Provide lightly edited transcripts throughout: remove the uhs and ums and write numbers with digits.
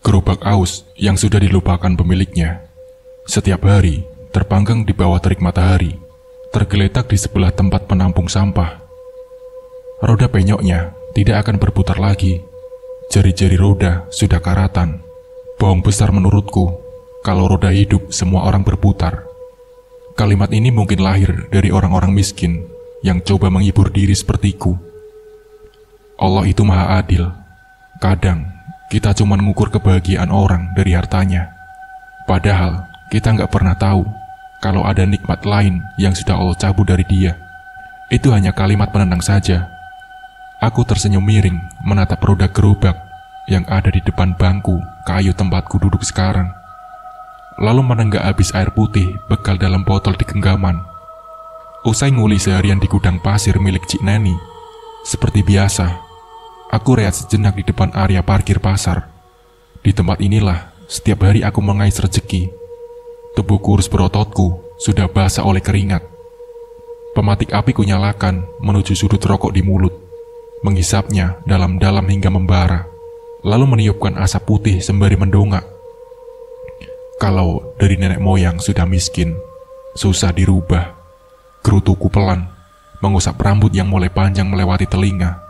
Gerobak aus yang sudah dilupakan pemiliknya. Setiap hari terpanggang di bawah terik matahari, tergeletak di sebelah tempat penampung sampah. Roda penyoknya tidak akan berputar lagi. Jari-jari roda sudah karatan. Bohong besar menurutku kalau roda hidup semua orang berputar. Kalimat ini mungkin lahir dari orang-orang miskin yang coba menghibur diri sepertiku. Allah itu maha adil. Kadang kita cuma mengukur kebahagiaan orang dari hartanya. Padahal kita nggak pernah tahu kalau ada nikmat lain yang sudah Allah cabut dari dia. Itu hanya kalimat penenang saja. Aku tersenyum miring menatap roda gerobak yang ada di depan bangku kayu tempatku duduk sekarang. Lalu menenggak habis air putih bekal dalam botol di genggaman. Usai nguli seharian di gudang pasir milik Cik Neni, seperti biasa, aku rehat sejenak di depan area parkir pasar. Di tempat inilah setiap hari aku mengais rezeki. Tubuh kurus berototku sudah basah oleh keringat. Pematik api kunyalakan menuju sudut rokok di mulut, menghisapnya dalam-dalam hingga membara, lalu meniupkan asap putih sembari mendongak. Kalau dari nenek moyang sudah miskin, susah dirubah. Gerutuku pelan mengusap rambut yang mulai panjang melewati telinga.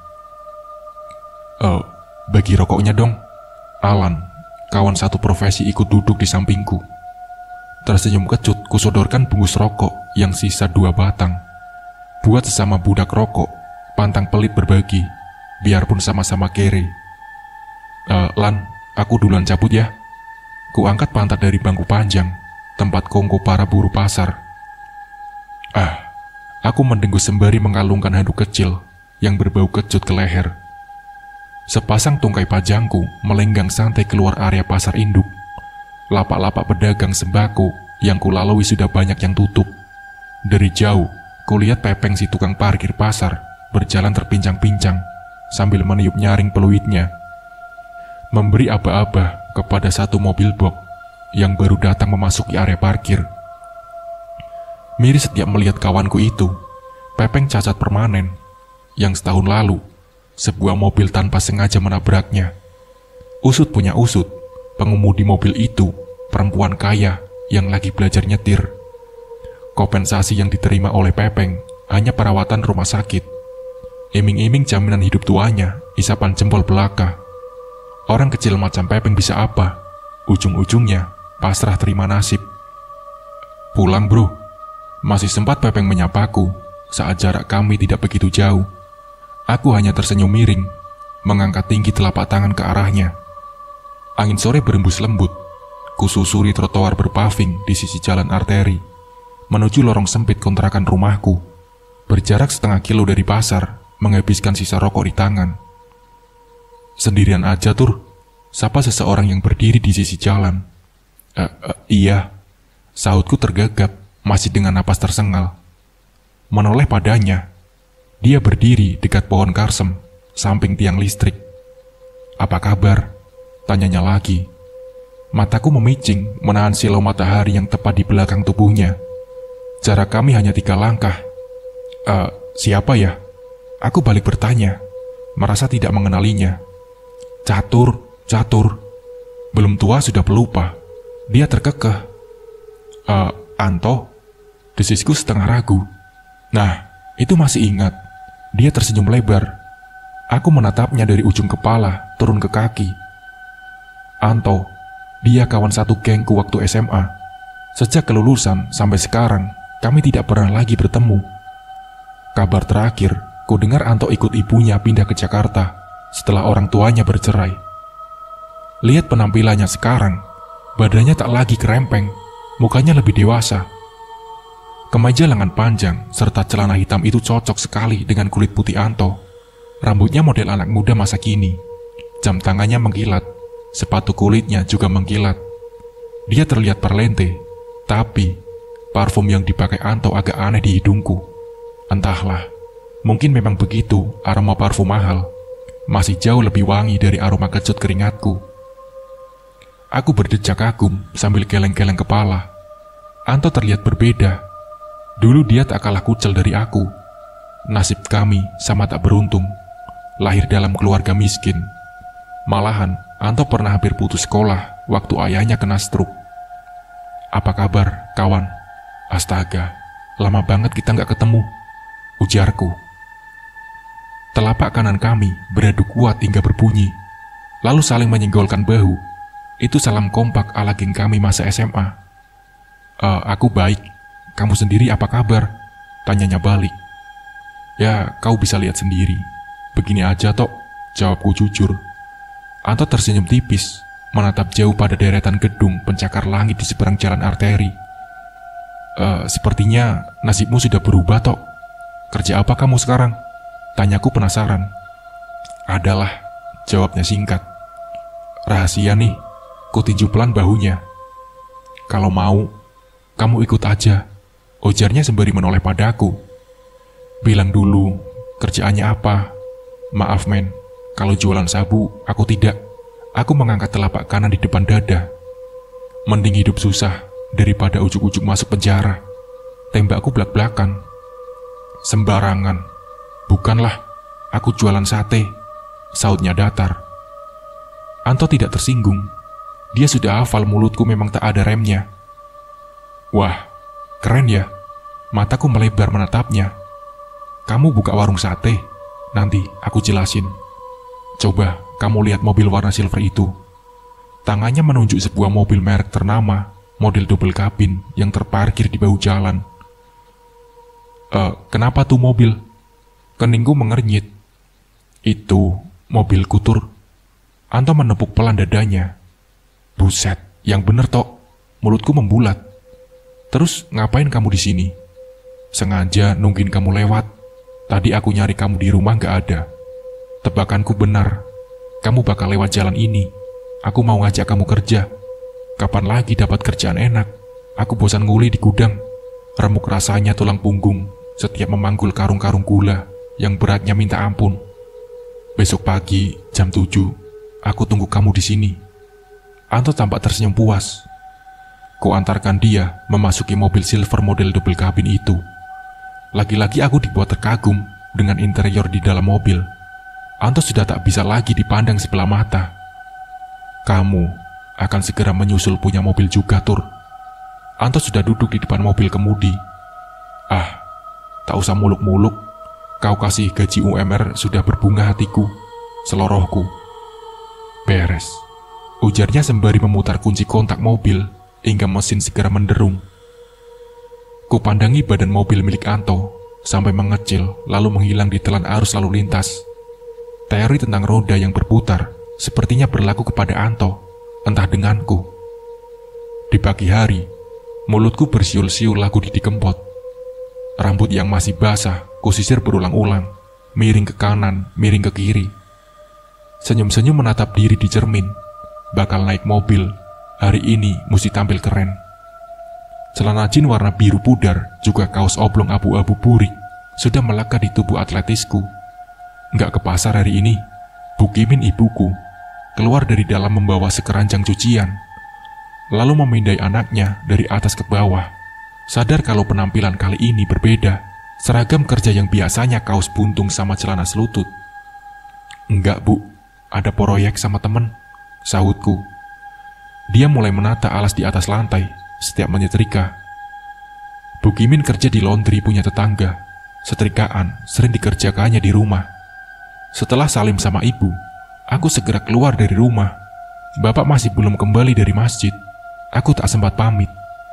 Bagi rokoknya dong. Alan, kawan satu profesi, ikut duduk di sampingku. Tersenyum kecut, kusodorkan bungkus rokok yang sisa 2 batang. Buat sesama budak rokok, pantang pelit berbagi, biarpun sama-sama kere. Lan, aku duluan cabut ya. Kuangkat pantat dari bangku panjang, tempat kongko para buruh pasar. Aku mendengus sembari mengalungkan handuk kecil yang berbau kecut ke leher. Sepasang tungkai pajangku melenggang santai keluar area pasar induk. Lapak-lapak pedagang sembako yang kulalui sudah banyak yang tutup. Dari jauh, kulihat Pepeng si tukang parkir pasar berjalan terpincang-pincang sambil meniup nyaring peluitnya, memberi aba-aba kepada satu mobil box yang baru datang memasuki area parkir. Miris setiap melihat kawanku itu. Pepeng cacat permanen yang setahun lalu sebuah mobil tanpa sengaja menabraknya. Usut punya usut, pengemudi mobil itu perempuan kaya yang lagi belajar nyetir. Kompensasi yang diterima oleh Pepeng hanya perawatan rumah sakit. Iming-iming jaminan hidup tuanya, isapan jempol belaka. Orang kecil macam Pepeng bisa apa? Ujung-ujungnya pasrah terima nasib. Pulang bro. Masih sempat Pepeng menyapaku saat jarak kami tidak begitu jauh. Aku hanya tersenyum miring, mengangkat tinggi telapak tangan ke arahnya. Angin sore berembus lembut. Kususuri trotoar berpaving di sisi jalan arteri, menuju lorong sempit kontrakan rumahku. Berjarak setengah kilo dari pasar, menghabiskan sisa rokok di tangan. Sendirian aja Tur, sapa seseorang yang berdiri di sisi jalan. Iya, sahutku tergagap, masih dengan napas tersengal. Menoleh padanya, dia berdiri dekat pohon karsem, samping tiang listrik. Apa kabar? Tanyanya lagi. Mataku memicing menahan silau matahari yang tepat di belakang tubuhnya. Jarak kami hanya 3 langkah. Siapa ya? Aku balik bertanya, merasa tidak mengenalinya. Catur. Belum tua sudah pelupa. Dia terkekeh. Anto? Desisku setengah ragu. Nah, itu masih ingat. Dia tersenyum lebar. Aku menatapnya dari ujung kepala turun ke kaki. Anto, dia kawan satu gengku waktu SMA. Sejak kelulusan sampai sekarang, kami tidak pernah lagi bertemu. Kabar terakhir, ku dengar Anto ikut ibunya pindah ke Jakarta setelah orang tuanya bercerai. Lihat penampilannya sekarang, badannya tak lagi kerempeng, mukanya lebih dewasa. Kemeja lengan panjang serta celana hitam itu cocok sekali dengan kulit putih Anto. Rambutnya model anak muda masa kini. Jam tangannya mengkilat, sepatu kulitnya juga mengkilat. Dia terlihat perlente, tapi parfum yang dipakai Anto agak aneh di hidungku. Entahlah, mungkin memang begitu aroma parfum mahal. Masih jauh lebih wangi dari aroma kecut keringatku. Aku berdecak kagum sambil geleng-geleng kepala. Anto terlihat berbeda. Dulu dia tak kalah kucel dari aku. Nasib kami sama tak beruntung. Lahir dalam keluarga miskin. Malahan, Anto pernah hampir putus sekolah waktu ayahnya kena stroke. "Apa kabar, kawan?" "Astaga, lama banget kita nggak ketemu," ujarku. Telapak kanan kami beradu kuat hingga berbunyi, lalu saling menyenggolkan bahu. Itu salam kompak ala geng kami masa SMA. Aku baik, kamu sendiri apa kabar?" tanyanya balik. "Ya, kau bisa lihat sendiri. Begini aja tok," jawabku jujur. Anto tersenyum tipis, menatap jauh pada deretan gedung pencakar langit di seberang jalan arteri. Sepertinya nasibmu sudah berubah tok. Kerja apa kamu sekarang?" tanyaku penasaran. "Adalah," jawabnya singkat. "Rahasia nih," kutinju pelan bahunya. "Kalau mau, kamu ikut aja," ujarnya sembari menoleh padaku. "Bilang dulu, kerjaannya apa?" "Maaf men, kalau jualan sabu, aku tidak." Aku mengangkat telapak kanan di depan dada. "Mending hidup susah daripada ujuk-ujuk masuk penjara," tembakku belak-belakan. "Sembarangan." "Bukanlah, aku jualan sate," sautnya datar. Anto tidak tersinggung. Dia sudah hafal mulutku memang tak ada remnya. "Wah, keren ya." Mataku melebar menatapnya. "Kamu buka warung sate? Nanti aku jelasin. Coba kamu lihat mobil warna silver itu." Tangannya menunjuk sebuah mobil merek ternama, model double kabin yang terparkir di bahu jalan. Kenapa tuh mobil?" Keningku mengernyit. "Itu mobilku Tur." Anto menepuk pelan dadanya. "Buset, yang bener tok." Mulutku membulat. "Terus ngapain kamu di sini?" "Sengaja nungguin kamu lewat. Tadi aku nyari kamu di rumah gak ada. Tebakanku benar, kamu bakal lewat jalan ini. Aku mau ngajak kamu kerja. Kapan lagi dapat kerjaan enak? Aku bosan nguli di gudang. Remuk rasanya tulang punggung setiap memanggul karung-karung gula yang beratnya minta ampun. Besok pagi jam 7, aku tunggu kamu di sini." Anto tampak tersenyum puas. Ku antarkan dia memasuki mobil silver model double kabin itu. Lagi-lagi aku dibuat terkagum dengan interior di dalam mobil. Anto sudah tak bisa lagi dipandang sebelah mata. "Kamu akan segera menyusul punya mobil juga, Tur." Anto sudah duduk di depan mobil kemudi. "Ah, tak usah muluk-muluk. Kau kasih gaji UMR sudah berbunga hatiku, selorohku." "Beres," ujarnya sembari memutar kunci kontak mobil hingga mesin segera menderung. Kupandangi badan mobil milik Anto sampai mengecil lalu menghilang di telan arus lalu lintas. Teori tentang roda yang berputar sepertinya berlaku kepada Anto, entah denganku. Di pagi hari, mulutku bersiul-siul lagu Didi Kempot. Rambut yang masih basah kusisir berulang-ulang, miring ke kanan, miring ke kiri. Senyum-senyum menatap diri di cermin. Bakal naik mobil, hari ini mesti tampil keren. Celana jeans warna biru pudar, juga kaos oblong abu-abu burik, sudah melekat di tubuh atletisku. Nggak ke pasar hari ini, Bu Kimin ibuku keluar dari dalam membawa sekeranjang cucian, lalu memindai anaknya dari atas ke bawah. Sadar kalau penampilan kali ini berbeda, seragam kerja yang biasanya kaos buntung sama celana selutut. "Enggak Bu, ada proyek sama temen," sahutku. Dia mulai menata alas di atas lantai setiap menyetrika. Bu Kimin kerja di laundry punya tetangga. Setrikaan sering dikerjakannya di rumah. Setelah salim sama ibu, aku segera keluar dari rumah. Bapak masih belum kembali dari masjid. Aku tak sempat pamit.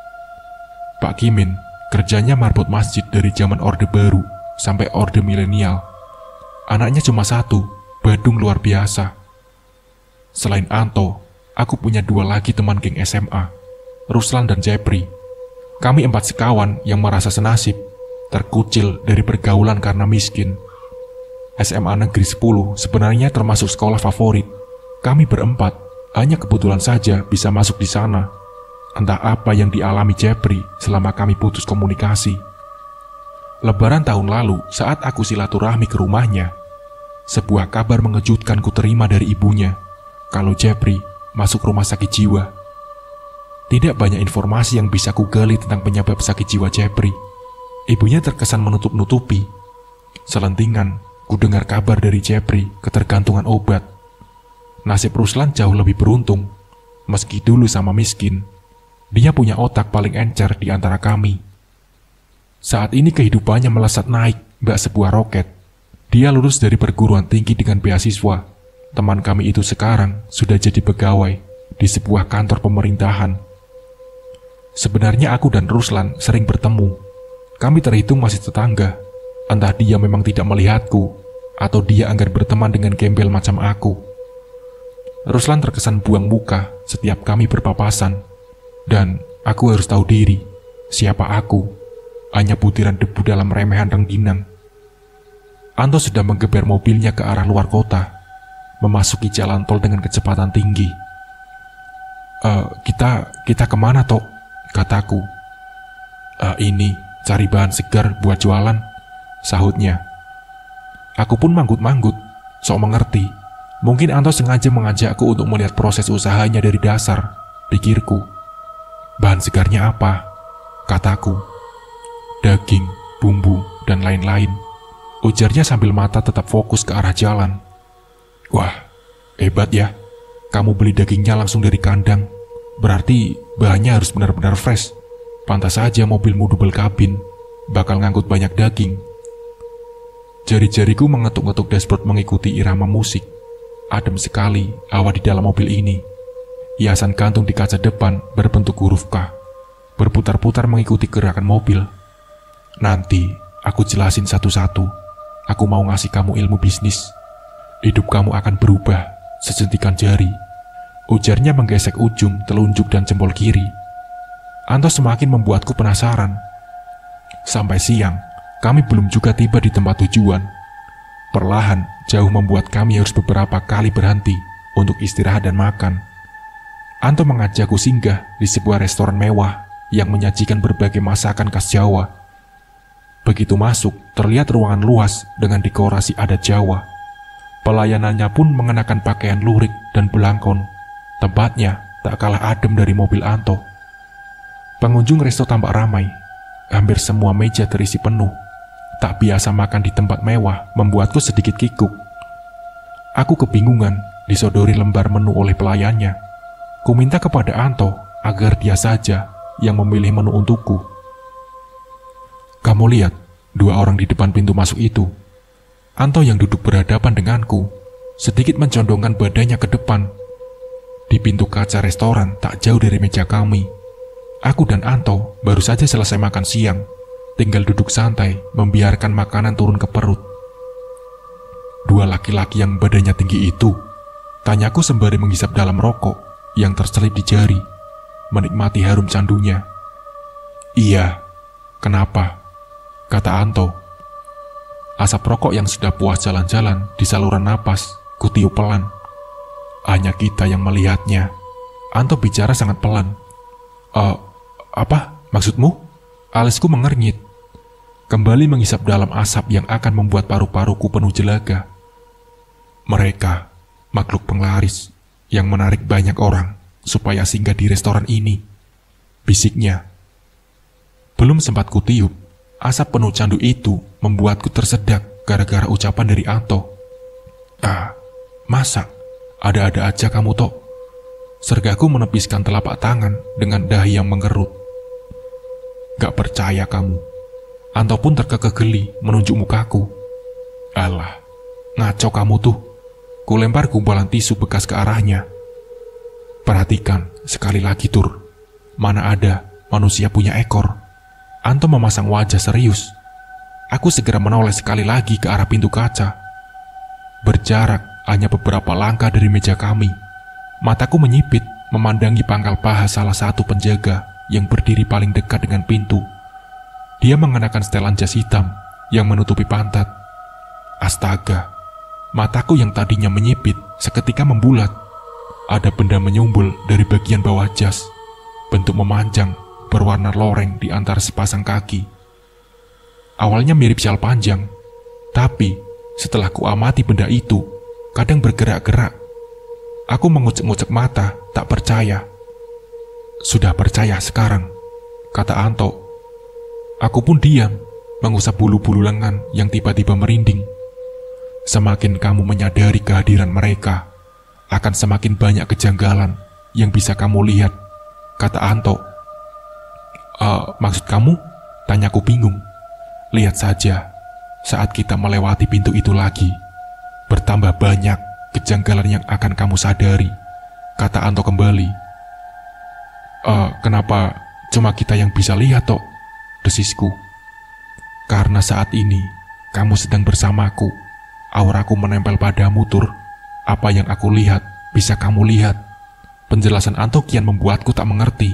Pak Kimin kerjanya marbot masjid dari zaman Orde Baru sampai Orde Milenial. Anaknya cuma satu, badung luar biasa. Selain Anto, aku punya 2 lagi teman geng SMA, Ruslan dan Jepri. Kami 4 sekawan yang merasa senasib, terkucil dari pergaulan karena miskin. SMA Negeri 10 sebenarnya termasuk sekolah favorit. Kami berempat hanya kebetulan saja bisa masuk di sana. Entah apa yang dialami Jepri selama kami putus komunikasi. Lebaran tahun lalu saat aku silaturahmi ke rumahnya, sebuah kabar mengejutkan ku terima dari ibunya kalau Jepri masuk rumah sakit jiwa. Tidak banyak informasi yang bisa ku gali tentang penyebab sakit jiwa Jepri. Ibunya terkesan menutup-nutupi. Selentingan ku dengar kabar dari Jepri ketergantungan obat. Nasib Ruslan jauh lebih beruntung. Meski dulu sama miskin, dia punya otak paling encer di antara kami. Saat ini kehidupannya melesat naik bak sebuah roket. Dia lulus dari perguruan tinggi dengan beasiswa. Teman kami itu sekarang sudah jadi pegawai di sebuah kantor pemerintahan. Sebenarnya aku dan Ruslan sering bertemu. Kami terhitung masih tetangga. Entah dia memang tidak melihatku, atau dia enggan berteman dengan gembel macam aku. Ruslan terkesan buang muka setiap kami berpapasan. Dan aku harus tahu diri, siapa aku. Hanya butiran debu dalam remehan rengginang. Anto sudah menggeber mobilnya ke arah luar kota, memasuki jalan tol dengan kecepatan tinggi. Kita kemana, Tok? Kataku. Ini, cari bahan segar buat jualan, sahutnya. Aku pun manggut-manggut, sok mengerti. Mungkin Anto sengaja mengajakku untuk melihat proses usahanya dari dasar, pikirku. Bahan segarnya apa? Kataku. Daging, bumbu, dan lain-lain. Ujarnya sambil mata tetap fokus ke arah jalan. Wah, hebat ya. Kamu beli dagingnya langsung dari kandang. Berarti bahannya harus benar-benar fresh. Pantas saja mobilmu double kabin, bakal ngangkut banyak daging. Jari-jariku mengetuk-ngetuk dashboard mengikuti irama musik. Adem sekali hawa di dalam mobil ini. Hiasan gantung di kaca depan berbentuk huruf K, berputar-putar mengikuti gerakan mobil. Nanti aku jelasin satu-satu. Aku mau ngasih kamu ilmu bisnis. Hidup kamu akan berubah sejentikan jari. Ujarnya menggesek ujung telunjuk dan jempol kiri. Anto semakin membuatku penasaran. Sampai siang, kami belum juga tiba di tempat tujuan. Perlahan, jauh membuat kami harus beberapa kali berhenti untuk istirahat dan makan. Anto mengajakku singgah di sebuah restoran mewah yang menyajikan berbagai masakan khas Jawa. Begitu masuk, terlihat ruangan luas dengan dekorasi adat Jawa. Pelayanannya pun mengenakan pakaian lurik dan belangkon. Tempatnya tak kalah adem dari mobil Anto. Pengunjung resto tampak ramai. Hampir semua meja terisi penuh. Tak biasa makan di tempat mewah membuatku sedikit kikuk. Aku kebingungan disodori lembar menu oleh pelayannya. Ku minta kepada Anto agar dia saja yang memilih menu untukku. Kamu lihat, dua orang di depan pintu masuk itu. Anto yang duduk berhadapan denganku, sedikit mencondongkan badannya ke depan. Di pintu kaca restoran tak jauh dari meja kami. Aku dan Anto baru saja selesai makan siang. Tinggal duduk santai, membiarkan makanan turun ke perut. Dua laki-laki yang badannya tinggi itu, tanyaku sembari menghisap dalam rokok yang terselip di jari, menikmati harum candunya. Iya, kenapa? Kata Anto. Asap rokok yang sudah puas jalan-jalan di saluran napas, kutiup pelan. Hanya kita yang melihatnya. Anto bicara sangat pelan. Apa maksudmu? Alisku mengernyit. Kembali menghisap dalam asap yang akan membuat paru-paruku penuh jelaga. Mereka, makhluk penglaris yang menarik banyak orang supaya singgah di restoran ini, bisiknya. Belum sempat kutiup, asap penuh candu itu membuatku tersedak gara-gara ucapan dari Anto. Masa? Ada-ada aja kamu, Tok. Sergaku menepiskan telapak tangan dengan dahi yang mengerut. Gak percaya kamu. Anto pun terkekeh geli menunjuk mukaku. Alah, ngaco kamu tuh. Kulempar gumpalan tisu bekas ke arahnya. Perhatikan sekali lagi, Tur. Mana ada manusia punya ekor. Anto memasang wajah serius. Aku segera menoleh sekali lagi ke arah pintu kaca. Berjarak hanya beberapa langkah dari meja kami. Mataku menyipit memandangi pangkal paha salah satu penjaga yang berdiri paling dekat dengan pintu. Dia mengenakan setelan jas hitam yang menutupi pantat. Astaga, mataku yang tadinya menyipit seketika membulat. Ada benda menyumbul dari bagian bawah jas, bentuk memanjang, berwarna loreng di antara sepasang kaki. Awalnya mirip syal panjang, tapi setelah kuamati benda itu, kadang bergerak-gerak. Aku mengucek-ngucek mata, tak percaya. Sudah percaya sekarang, kata Anto. Aku pun diam, mengusap bulu-bulu lengan yang tiba-tiba merinding. Semakin kamu menyadari kehadiran mereka, akan semakin banyak kejanggalan yang bisa kamu lihat, kata Anto. Maksud kamu? Tanyaku bingung. Lihat saja, saat kita melewati pintu itu lagi, bertambah banyak kejanggalan yang akan kamu sadari, kata Anto kembali. Kenapa cuma kita yang bisa lihat, Tok? Desisku. Karena saat ini kamu sedang bersamaku, auraku menempel padamu, Tur. Apa yang aku lihat bisa kamu lihat. Penjelasan Anto kian membuatku tak mengerti.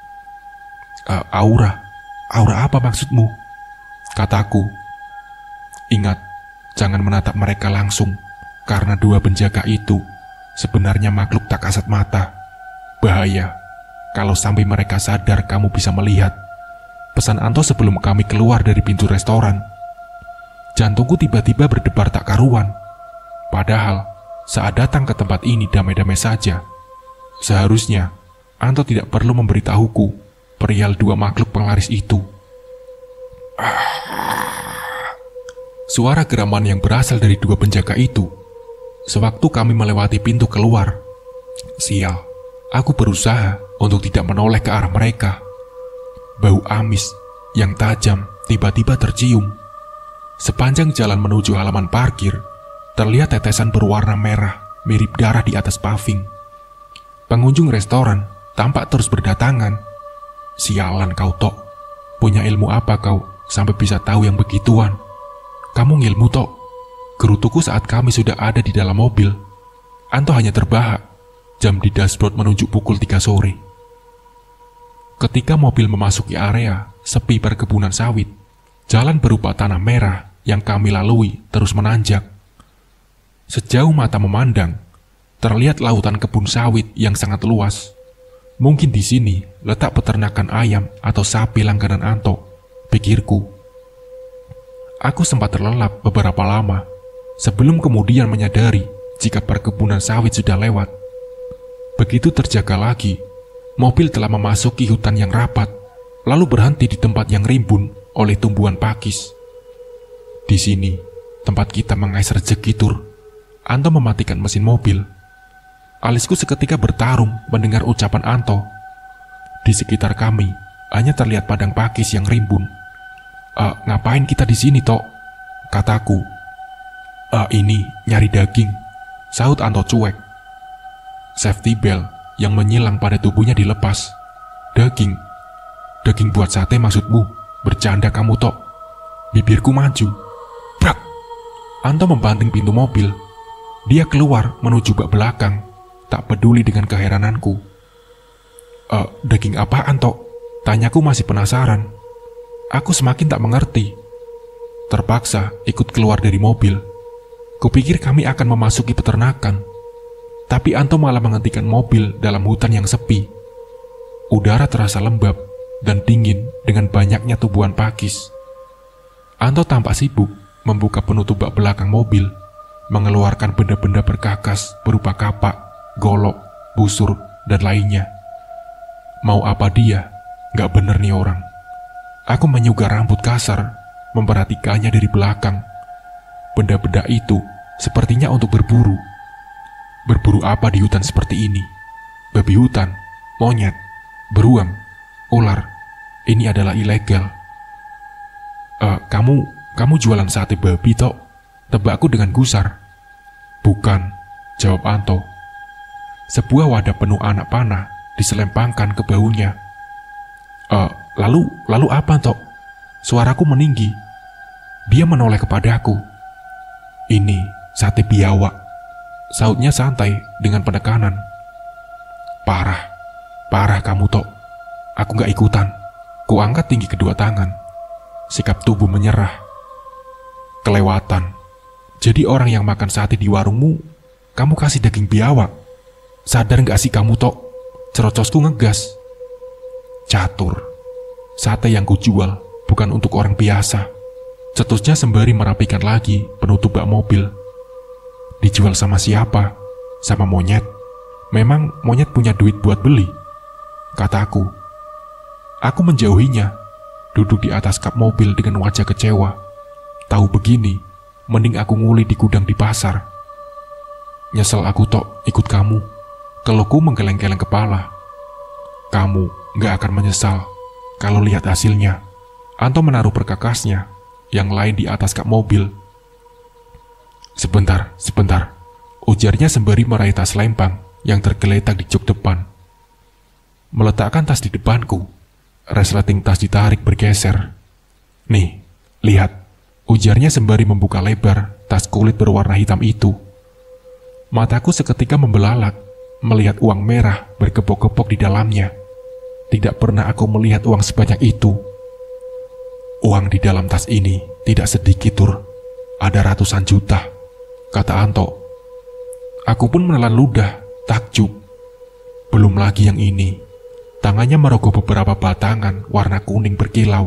Aura apa maksudmu? Kataku. Ingat, jangan menatap mereka langsung, karena dua penjaga itu sebenarnya makhluk tak kasat mata. Bahaya, kalau sampai mereka sadar kamu bisa melihat. Pesan Anto sebelum kami keluar dari pintu restoran. Jantungku tiba-tiba berdebar tak karuan. Padahal, saat datang ke tempat ini damai-damai saja. Seharusnya, Anto tidak perlu memberitahuku perihal dua makhluk penglaris itu. Suara geraman yang berasal dari dua penjaga itu. Sewaktu kami melewati pintu keluar. Sial, aku berusaha untuk tidak menoleh ke arah mereka. Bau amis yang tajam tiba-tiba tercium. Sepanjang jalan menuju halaman parkir, terlihat tetesan berwarna merah mirip darah di atas paving. Pengunjung restoran tampak terus berdatangan. Sialan kau, Tok. Punya ilmu apa kau sampai bisa tahu yang begituan? Kamu ngilmu, Tok. Gerutuku saat kami sudah ada di dalam mobil. Anto hanya terbahak. Jam di dashboard menunjuk pukul 3 sore. Ketika mobil memasuki area sepi perkebunan sawit, jalan berupa tanah merah yang kami lalui terus menanjak. Sejauh mata memandang, terlihat lautan kebun sawit yang sangat luas. Mungkin di sini letak peternakan ayam atau sapi langganan Anto, pikirku. Aku sempat terlelap beberapa lama, sebelum kemudian menyadari jika perkebunan sawit sudah lewat. Begitu terjaga lagi, mobil telah memasuki hutan yang rapat, lalu berhenti di tempat yang rimbun oleh tumbuhan pakis. Di sini, tempat kita mengais rezeki, Tur. Anto mematikan mesin mobil. Alisku seketika bertarung mendengar ucapan Anto. Di sekitar kami hanya terlihat padang pakis yang rimbun. Ngapain kita di sini, Tok? Kataku. Ini nyari daging, sahut Anto cuek. Safety belt yang menyilang pada tubuhnya dilepas. Daging? Daging buat sate maksudmu? Bercanda kamu, Tok. Bibirku maju. Brak! Anto membanting pintu mobil. Dia keluar menuju bak belakang. Tak peduli dengan keherananku. Daging apaan, Tok? Tanyaku masih penasaran. Aku semakin tak mengerti. Terpaksa ikut keluar dari mobil. Kupikir kami akan memasuki peternakan. Tapi Anto malah menghentikan mobil dalam hutan yang sepi. Udara terasa lembab dan dingin dengan banyaknya tumbuhan pakis. Anto tampak sibuk membuka penutup bak belakang mobil, mengeluarkan benda-benda berkakas berupa kapak, golok, busur, dan lainnya. Mau apa dia? Gak bener nih orang. Aku menyugar rambut kasar, memperhatikannya dari belakang. Benda-benda itu sepertinya untuk berburu. Berburu apa di hutan seperti ini? Babi hutan, monyet, beruang, ular. Ini adalah ilegal. Kamu jualan sate babi, Tok? Tebakku dengan gusar. Bukan, jawab Anto. Sebuah wadah penuh anak panah diselempangkan ke bahunya. Lalu apa, Tok? Suaraku meninggi. Dia menoleh kepadaku. Ini sate biawak, sautnya santai dengan penekanan. Parah kamu, Tok. Aku gak ikutan. Kuangkat tinggi kedua tangan. Sikap tubuh menyerah. Kelewatan. Jadi orang yang makan sate di warungmu, kamu kasih daging biawak. Sadar gak sih kamu, Tok? Cerocosku ngegas. Catur. Sate yang kujual bukan untuk orang biasa. Cetusnya sembari merapikan lagi penutup bak mobil. Dijual sama siapa? Sama monyet? Memang monyet punya duit buat beli? Kataku. Aku menjauhinya, duduk di atas kap mobil dengan wajah kecewa. Tahu begini, mending aku nguli di gudang di pasar. Nyesel aku tok ikut kamu. Keluhku menggeleng-geleng kepala. Kamu gak akan menyesal kalau lihat hasilnya. Anto menaruh perkakasnya yang lain di atas kap mobil. Sebentar. Ujarnya sembari meraih tas lempang yang tergeletak di jok depan. Meletakkan tas di depanku, resleting tas ditarik bergeser. Nih, lihat. Ujarnya sembari membuka lebar tas kulit berwarna hitam itu. Mataku seketika membelalak melihat uang merah berkepok-kepok di dalamnya. Tidak pernah aku melihat uang sebanyak itu. Uang di dalam tas ini tidak sedikit, Tur. Ada ratusan juta, kata Anto. Aku pun menelan ludah, takjub. Belum lagi yang ini. Tangannya merogoh beberapa batangan warna kuning berkilau.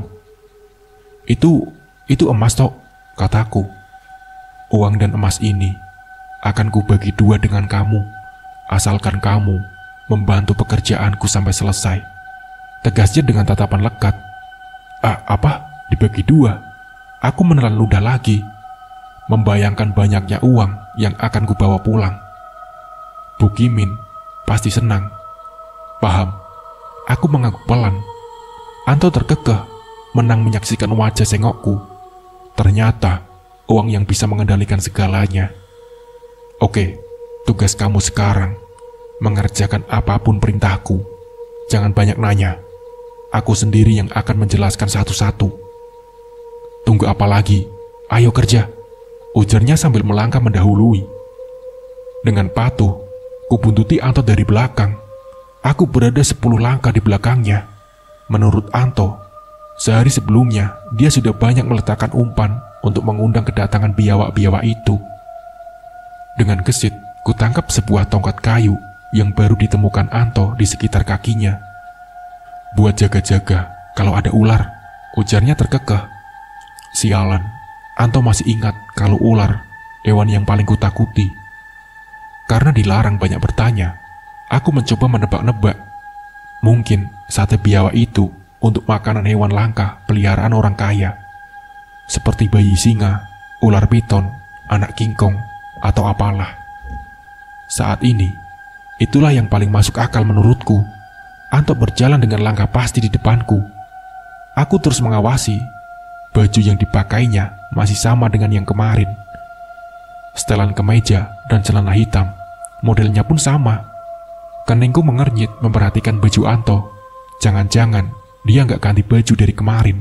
Itu emas tok, kataku. Uang dan emas ini akan kubagi dua dengan kamu, asalkan kamu membantu pekerjaanku sampai selesai. Tegasnya dengan tatapan lekat. Apa? Dibagi dua? Aku menelan ludah lagi, membayangkan banyaknya uang yang akan kubawa pulang. Bu Kimin pasti senang. Paham? Aku mengangguk pelan. Anto terkekeh, menang menyaksikan wajah sengokku. Ternyata uang yang bisa mengendalikan segalanya. Oke, tugas kamu sekarang mengerjakan apapun perintahku. Jangan banyak nanya. Aku sendiri yang akan menjelaskan satu-satu. Tunggu apa lagi? Ayo kerja, ujarnya sambil melangkah mendahului. Dengan patuh, kubuntuti Anto dari belakang. Aku berada 10 langkah di belakangnya. Menurut Anto, sehari sebelumnya dia sudah banyak meletakkan umpan untuk mengundang kedatangan biawak-biawak itu. Dengan gesit, kutangkap sebuah tongkat kayu yang baru ditemukan Anto di sekitar kakinya. Buat jaga-jaga kalau ada ular, ujarnya terkekeh. Sialan, Anto masih ingat kalau ular hewan yang paling kutakuti. Karena dilarang banyak bertanya, aku mencoba menebak-nebak. Mungkin sate biawak itu untuk makanan hewan langka peliharaan orang kaya, seperti bayi singa, ular piton, anak kingkong, atau apalah. Saat ini, itulah yang paling masuk akal menurutku. Anto berjalan dengan langkah pasti di depanku. Aku terus mengawasi. Baju yang dipakainya masih sama dengan yang kemarin. Setelan kemeja dan celana hitam, modelnya pun sama. Keningku mengernyit memperhatikan baju Anto. Jangan-jangan dia nggak ganti baju dari kemarin.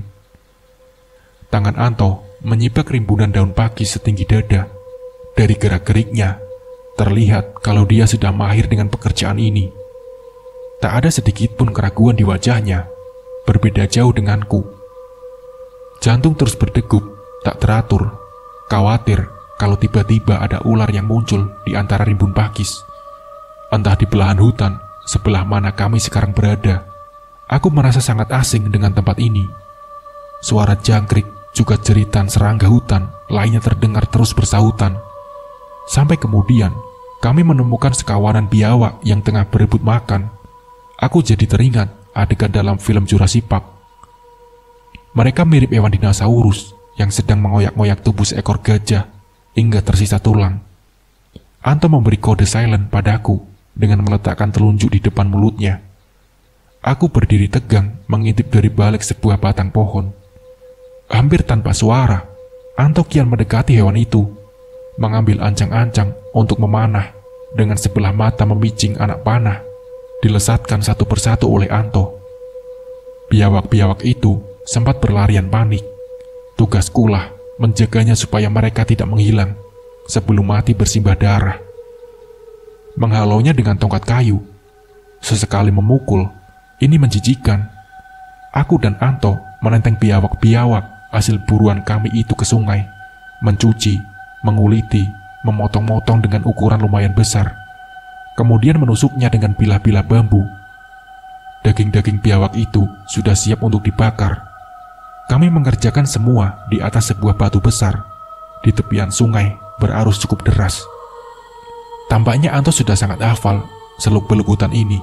Tangan Anto menyibak rimbunan daun pakis setinggi dada. Dari gerak-geriknya, terlihat kalau dia sudah mahir dengan pekerjaan ini. Tak ada sedikit pun keraguan di wajahnya, berbeda jauh denganku. Jantung terus berdegup, tak teratur, khawatir kalau tiba-tiba ada ular yang muncul di antara rimbun pakis. Entah di belahan hutan, sebelah mana kami sekarang berada. Aku merasa sangat asing dengan tempat ini. Suara jangkrik, juga jeritan serangga hutan lainnya terdengar terus bersahutan. Sampai kemudian, kami menemukan sekawanan biawak yang tengah berebut makan. Aku jadi teringat adegan dalam film Jurassic Park. Mereka mirip hewan dinosaurus yang sedang mengoyak-ngoyak tubuh seekor gajah hingga tersisa tulang. Anto memberi kode silent padaku dengan meletakkan telunjuk di depan mulutnya. Aku berdiri tegang mengintip dari balik sebuah batang pohon. Hampir tanpa suara, Anto kian mendekati hewan itu, mengambil ancang-ancang untuk memanah. Dengan sebelah mata memicing anak panah, dilesatkan satu persatu oleh Anto. Biawak-biawak itu sempat berlarian panik. Tugaskulah menjaganya supaya mereka tidak menghilang sebelum mati bersimbah darah. Menghalaunya dengan tongkat kayu, sesekali memukul. Ini menjijikan. Aku dan Anto menenteng biawak-biawak hasil buruan kami itu ke sungai, mencuci, menguliti, memotong-motong dengan ukuran lumayan besar, kemudian menusuknya dengan bilah-bilah bambu. Daging-daging biawak itu sudah siap untuk dibakar. Kami mengerjakan semua di atas sebuah batu besar di tepian sungai berarus cukup deras. Tampaknya Anto sudah sangat hafal seluk-beluk hutan ini.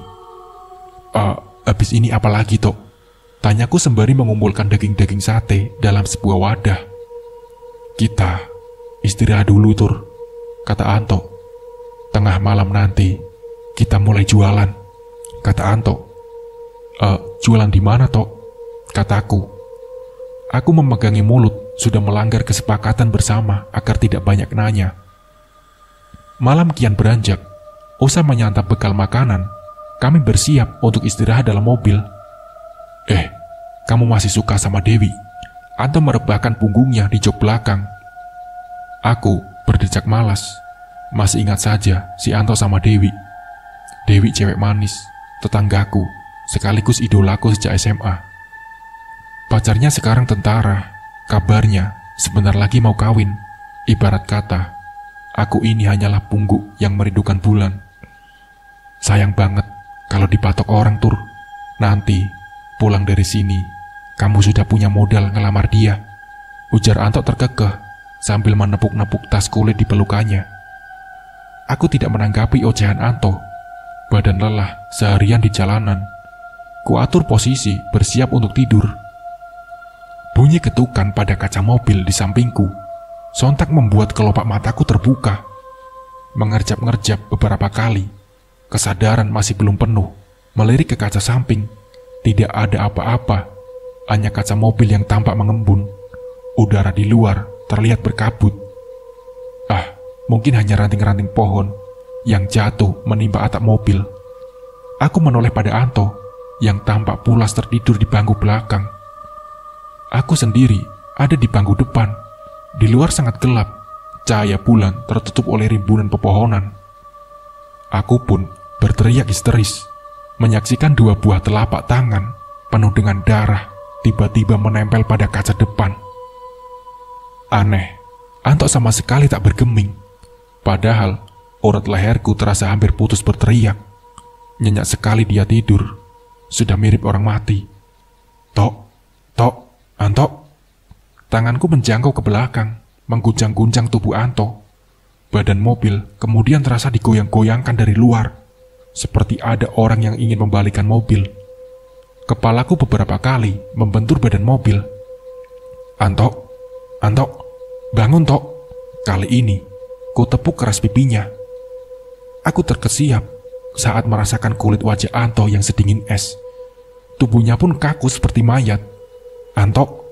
Habis ini apa lagi, Tok? Tanyaku sembari mengumpulkan daging-daging sate dalam sebuah wadah. Kita istirahat dulu, Tur, kata Anto. Tengah malam nanti, kita mulai jualan, kata Anto. Jualan di mana, Tok? Kataku. Aku memegangi mulut, sudah melanggar kesepakatan bersama agar tidak banyak nanya. Malam kian beranjak, usai menyantap bekal makanan, kami bersiap untuk istirahat dalam mobil. Kamu masih suka sama Dewi? Anto merebahkan punggungnya di jok belakang. Aku berdecak malas. Masih ingat saja si Anto sama Dewi. Dewi cewek manis, tetanggaku, sekaligus idolaku sejak SMA. Pacarnya sekarang tentara, kabarnya sebentar lagi mau kawin. Ibarat kata, aku ini hanyalah pungguk yang merindukan bulan. Sayang banget kalau dipatok orang, Tur. Nanti pulang dari sini, kamu sudah punya modal ngelamar dia, ujar Anto terkekeh sambil menepuk-nepuk tas kulit di pelukannya. Aku tidak menanggapi ocehan Anto. Badan lelah seharian di jalanan. Kuatur posisi bersiap untuk tidur. Bunyi ketukan pada kaca mobil di sampingku sontak membuat kelopak mataku terbuka. Mengerjap-ngerjap beberapa kali, kesadaran masih belum penuh. Melirik ke kaca samping, tidak ada apa-apa, hanya kaca mobil yang tampak mengembun. Udara di luar terlihat berkabut. Mungkin hanya ranting-ranting pohon yang jatuh menimpa atap mobil. Aku menoleh pada Anto yang tampak pulas tertidur di bangku belakang. Aku sendiri ada di bangku depan. Di luar sangat gelap, cahaya bulan tertutup oleh rimbunan pepohonan. Aku pun berteriak histeris, menyaksikan dua buah telapak tangan penuh dengan darah tiba-tiba menempel pada kaca depan. Aneh, Anto sama sekali tak bergeming. Padahal urat leherku terasa hampir putus berteriak. Nyenyak sekali dia tidur, sudah mirip orang mati. Tok, Anto. Tanganku menjangkau ke belakang, mengguncang-guncang tubuh Anto. Badan mobil kemudian terasa digoyang-goyangkan dari luar, seperti ada orang yang ingin membalikkan mobil. Kepalaku beberapa kali membentur badan mobil. Anto, bangun, Tok. Kali ini ku tepuk keras pipinya. Aku terkesiap saat merasakan kulit wajah Anto yang sedingin es. Tubuhnya pun kaku seperti mayat. Anto.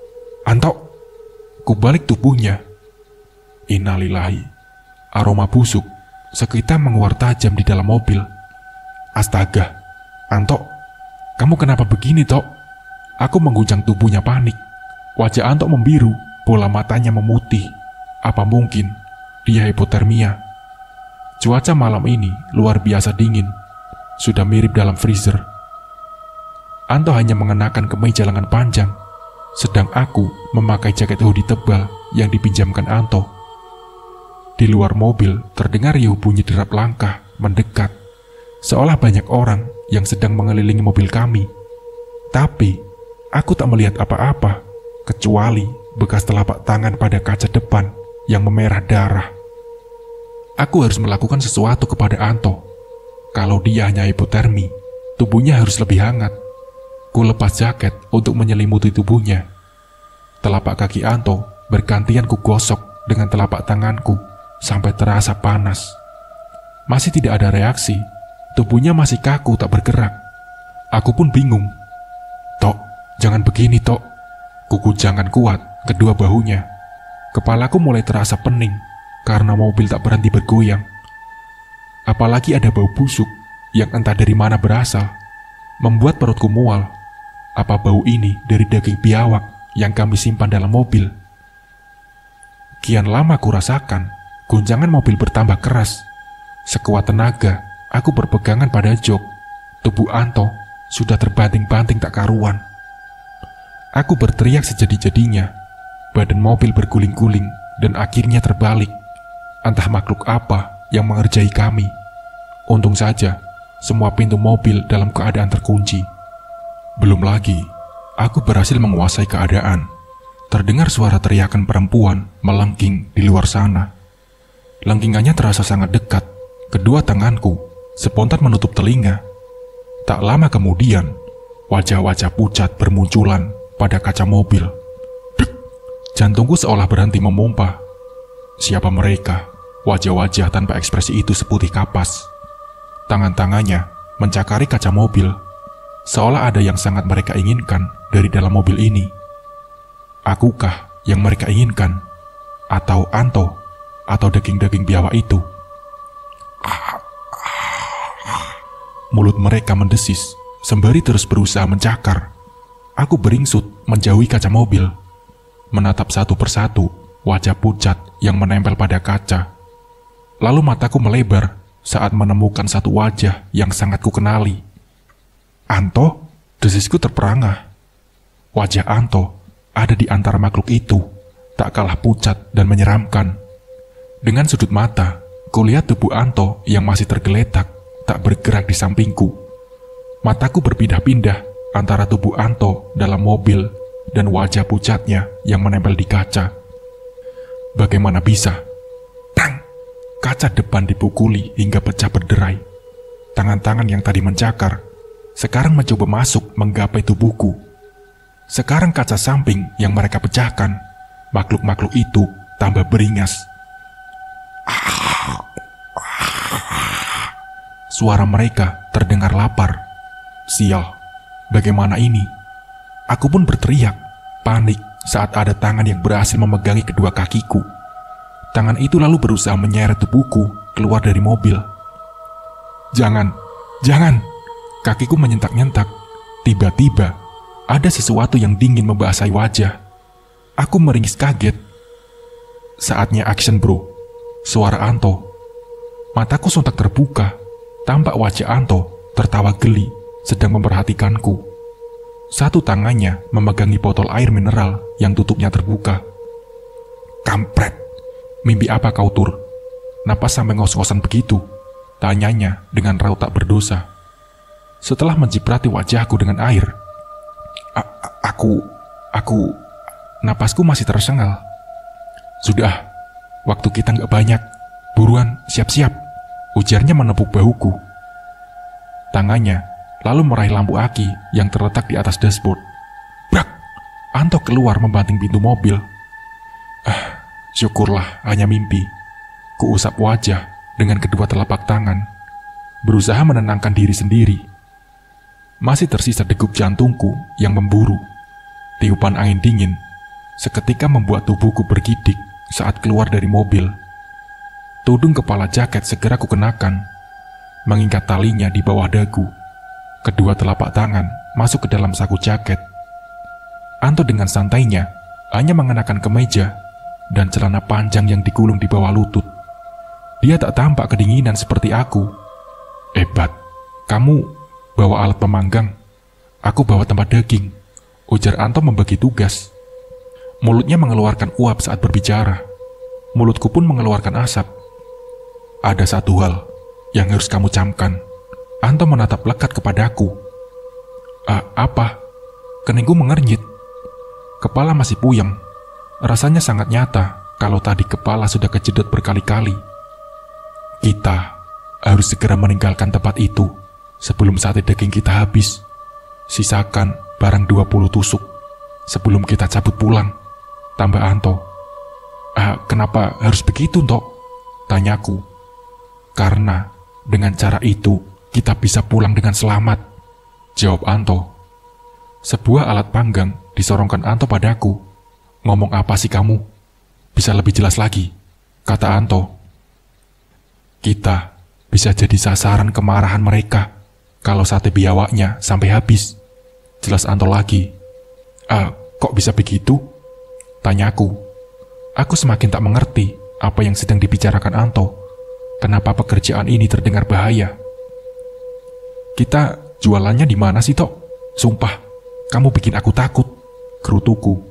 Ku balik tubuhnya. Innalillahi. Aroma busuk sekitar menguar tajam di dalam mobil. Astaga, Anto, kamu kenapa begini, Tok? Aku mengguncang tubuhnya panik. Wajah Anto membiru, bola matanya memutih. Apa mungkin dia hipotermia? Cuaca malam ini luar biasa dingin, sudah mirip dalam freezer. Anto hanya mengenakan kemeja lengan panjang, sedang aku memakai jaket hoodie tebal yang dipinjamkan Anto. Di luar mobil terdengar riuh bunyi derap langkah mendekat, seolah banyak orang yang sedang mengelilingi mobil kami. Tapi aku tak melihat apa-apa, kecuali bekas telapak tangan pada kaca depan yang memerah darah. Aku harus melakukan sesuatu kepada Anto. Kalau dia hanya hipotermi, tubuhnya harus lebih hangat. Ku lepas jaket untuk menyelimuti tubuhnya. Telapak kaki Anto bergantian ku gosok dengan telapak tanganku sampai terasa panas. Masih tidak ada reaksi, tubuhnya masih kaku tak bergerak. Aku pun bingung. Tok, jangan begini, Tok. Ku jangan kuat kedua bahunya. Kepalaku mulai terasa pening karena mobil tak berhenti bergoyang. Apalagi ada bau busuk yang entah dari mana berasal, membuat perutku mual. Apa bau ini dari daging biawak yang kami simpan dalam mobil? Kian lama ku rasakan guncangan mobil bertambah keras. Sekuat tenaga aku berpegangan pada jok. Tubuh Anto sudah terbanting-banting tak karuan. Aku berteriak sejadi-jadinya. Badan mobil berguling-guling dan akhirnya terbalik. Entah makhluk apa yang mengerjai kami. Untung saja semua pintu mobil dalam keadaan terkunci. Belum lagi aku berhasil menguasai keadaan. Terdengar suara teriakan perempuan melengking di luar sana. Lengkingannya terasa sangat dekat. Kedua tanganku spontan menutup telinga. Tak lama kemudian wajah-wajah pucat bermunculan pada kaca mobil. Jantungku seolah berhenti memompa. Siapa mereka? Wajah-wajah tanpa ekspresi itu seputih kapas. Tangan-tangannya mencakari kaca mobil, seolah ada yang sangat mereka inginkan dari dalam mobil ini. Akukah yang mereka inginkan? Atau Anto? Atau daging-daging biawak itu? Mulut mereka mendesis, sembari terus berusaha mencakar. Aku beringsut menjauhi kaca mobil, menatap satu persatu wajah pucat yang menempel pada kaca. Lalu mataku melebar saat menemukan satu wajah yang sangat kukenali. Anto? Desisku terperangah. Wajah Anto ada di antara makhluk itu, tak kalah pucat dan menyeramkan. Dengan sudut mata, kulihat tubuh Anto yang masih tergeletak, tak bergerak di sampingku. Mataku berpindah-pindah antara tubuh Anto dalam mobil dan wajah pucatnya yang menempel di kaca. Bagaimana bisa? Tang! Kaca depan dipukuli hingga pecah berderai. Tangan-tangan yang tadi mencakar sekarang mencoba masuk menggapai tubuhku. Sekarang kaca samping yang mereka pecahkan, makhluk-makhluk itu tambah beringas. Suara mereka terdengar lapar. Sial, bagaimana ini? Aku pun berteriak, panik saat ada tangan yang berhasil memegangi kedua kakiku. Tangan itu lalu berusaha menyeret tubuhku keluar dari mobil. Jangan, jangan! Kakiku menyentak-nyentak. Tiba-tiba, ada sesuatu yang dingin membasahi wajah. Aku meringis kaget. Saatnya action bro. Suara Anto. Mataku sontak terbuka. Tampak wajah Anto tertawa geli sedang memperhatikanku. Satu tangannya memegangi botol air mineral yang tutupnya terbuka. Kampret, mimpi apa kau Tur? Napas sampai ngos-ngosan begitu? Tanyanya dengan raut tak berdosa. Setelah menciprati wajahku dengan air, aku, napasku masih tersengal. Sudah, waktu kita nggak banyak. Buruan, siap-siap, ujarnya menepuk bahuku. Tangannya lalu meraih lampu aki yang terletak di atas dashboard. Brak! Anto keluar membanting pintu mobil. Syukurlah hanya mimpi. Kuusap wajah dengan kedua telapak tangan, berusaha menenangkan diri sendiri. Masih tersisa degup jantungku yang memburu. Tiupan angin dingin seketika membuat tubuhku bergidik saat keluar dari mobil. Tudung kepala jaket segera kukenakan, mengikat talinya di bawah dagu. Kedua telapak tangan masuk ke dalam saku jaket. Anto dengan santainya hanya mengenakan kemeja dan celana panjang yang digulung di bawah lutut. Dia tak tampak kedinginan seperti aku. Hebat, kamu bawa alat pemanggang, aku bawa tempat daging, ujar Anto membagi tugas. Mulutnya mengeluarkan uap saat berbicara. Mulutku pun mengeluarkan asap. Ada satu hal yang harus kamu camkan. Anto menatap lekat kepadaku. Apa? Keningku mengernyit. Kepala masih puyeng. Rasanya sangat nyata kalau tadi kepala sudah kejedot berkali-kali. Kita harus segera meninggalkan tempat itu sebelum sate daging kita habis. Sisakan barang 20 tusuk sebelum kita cabut pulang, tambah Anto. Kenapa harus begitu, Tok? Tanyaku. Karena dengan cara itu kita bisa pulang dengan selamat, jawab Anto. Sebuah alat panggang disorongkan Anto padaku. Ngomong apa sih kamu? Bisa lebih jelas lagi, kata Anto. Kita bisa jadi sasaran kemarahan mereka kalau sate biawaknya sampai habis, jelas Anto lagi. Kok bisa begitu? Tanyaku. Aku semakin tak mengerti apa yang sedang dibicarakan Anto. Kenapa pekerjaan ini terdengar bahaya? Kita jualannya di mana sih, Tok? Sumpah, kamu bikin aku takut, gerutuku.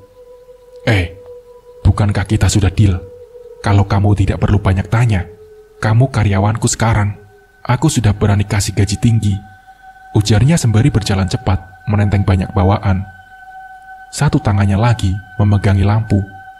Bukankah kita sudah deal? Kalau kamu tidak perlu banyak tanya, kamu karyawanku sekarang. Aku sudah berani kasih gaji tinggi, ujarnya sembari berjalan cepat, menenteng banyak bawaan. Satu tangannya lagi memegangi lampu.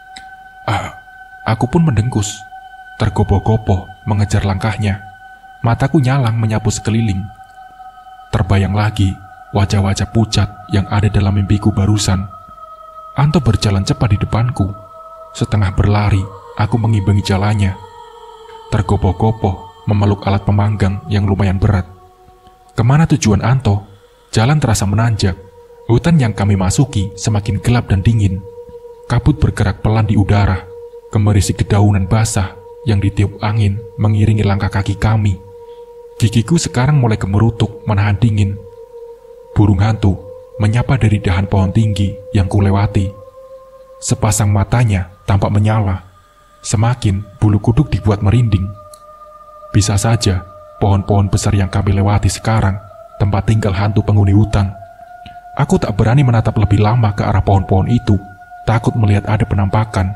Aku pun mendengkus, tergopoh-gopoh mengejar langkahnya. Mataku nyalang menyapu sekeliling. Terbayang lagi wajah-wajah pucat yang ada dalam mimpiku barusan. Anto berjalan cepat di depanku. Setengah berlari, aku mengimbangi jalannya. tergopoh-gopoh memeluk alat pemanggang yang lumayan berat. Kemana tujuan Anto? Jalan terasa menanjak. Hutan yang kami masuki semakin gelap dan dingin. Kabut bergerak pelan di udara. Gemerisik dedaunan basah yang ditiup angin mengiringi langkah kaki kami. Gigiku sekarang mulai gemerutuk menahan dingin. Burung hantu menyapa dari dahan pohon tinggi yang kulewati. Sepasang matanya tampak menyala. Semakin bulu kuduk dibuat merinding. Bisa saja pohon-pohon besar yang kami lewati sekarang tempat tinggal hantu penghuni hutan. Aku tak berani menatap lebih lama ke arah pohon-pohon itu, takut melihat ada penampakan.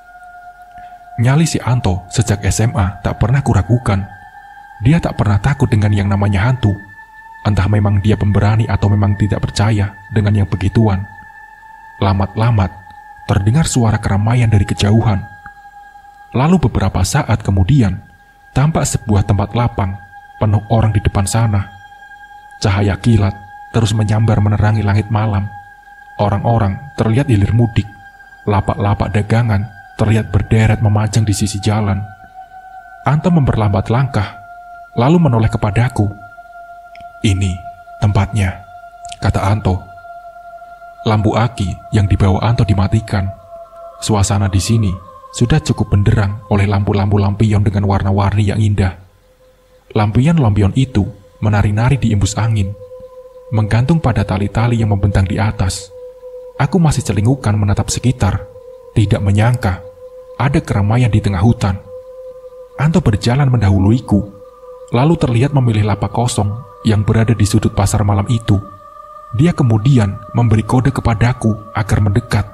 Nyali si Anto sejak SMA tak pernah kuragukan. Dia tak pernah takut dengan yang namanya hantu. Entah memang dia pemberani atau memang tidak percaya dengan yang begituan. Lamat-lamat, terdengar suara keramaian dari kejauhan. Lalu beberapa saat kemudian, tampak sebuah tempat lapang, penuh orang di depan sana. Cahaya kilat terus menyambar menerangi langit malam. Orang-orang terlihat hilir mudik. Lapak-lapak dagangan terlihat berderet memanjang di sisi jalan. Anto memperlambat langkah, lalu menoleh kepadaku. "Ini tempatnya," kata Anto. Lampu aki yang dibawa Anto dimatikan. Suasana di sini sudah cukup benderang oleh lampu-lampu lampion dengan warna-warni yang indah. Lampion-lampion itu menari-nari di embus angin, menggantung pada tali-tali yang membentang di atas. Aku masih celingukan menatap sekitar, tidak menyangka ada keramaian di tengah hutan. Anto berjalan mendahuluiku, lalu terlihat memilih lapak kosong yang berada di sudut pasar malam itu. Dia kemudian memberi kode kepadaku agar mendekat.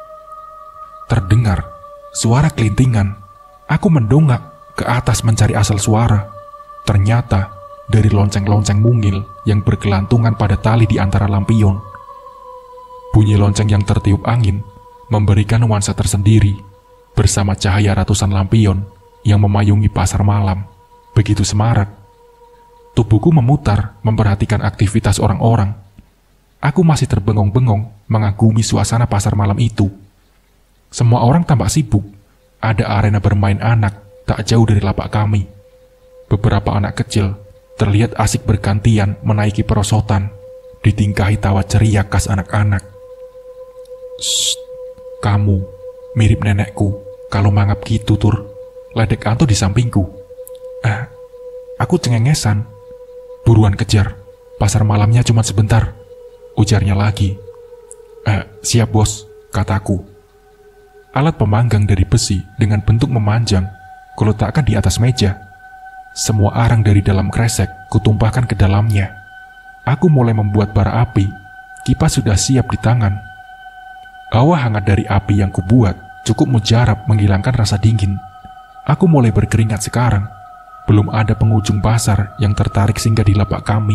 Terdengar suara kelintingan. Aku mendongak ke atas mencari asal suara. Ternyata dari lonceng-lonceng mungil yang bergelantungan pada tali di antara lampion. Bunyi lonceng yang tertiup angin memberikan nuansa tersendiri bersama cahaya ratusan lampion yang memayungi pasar malam. Begitu semarak. Tubuhku memutar memperhatikan aktivitas orang-orang. Aku masih terbengong-bengong mengagumi suasana pasar malam itu. Semua orang tampak sibuk. Ada arena bermain anak tak jauh dari lapak kami. Beberapa anak kecil terlihat asik bergantian menaiki perosotan, ditingkahi tawa ceria khas anak-anak. "Shh, kamu mirip nenekku kalau mangap gitu, Tur," ledek Anto di sampingku. Aku cengengesan. "Buruan kejar, pasar malamnya cuma sebentar," ujarnya lagi. Siap bos," kataku. Alat pemanggang dari besi dengan bentuk memanjang kuletakkan di atas meja. Semua arang dari dalam kresek kutumpahkan ke dalamnya. Aku mulai membuat bara api. Kipas sudah siap di tangan. Hawa hangat dari api yang kubuat cukup mujarab menghilangkan rasa dingin. Aku mulai berkeringat sekarang. Belum ada pengunjung pasar yang tertarik singgah di lapak kami.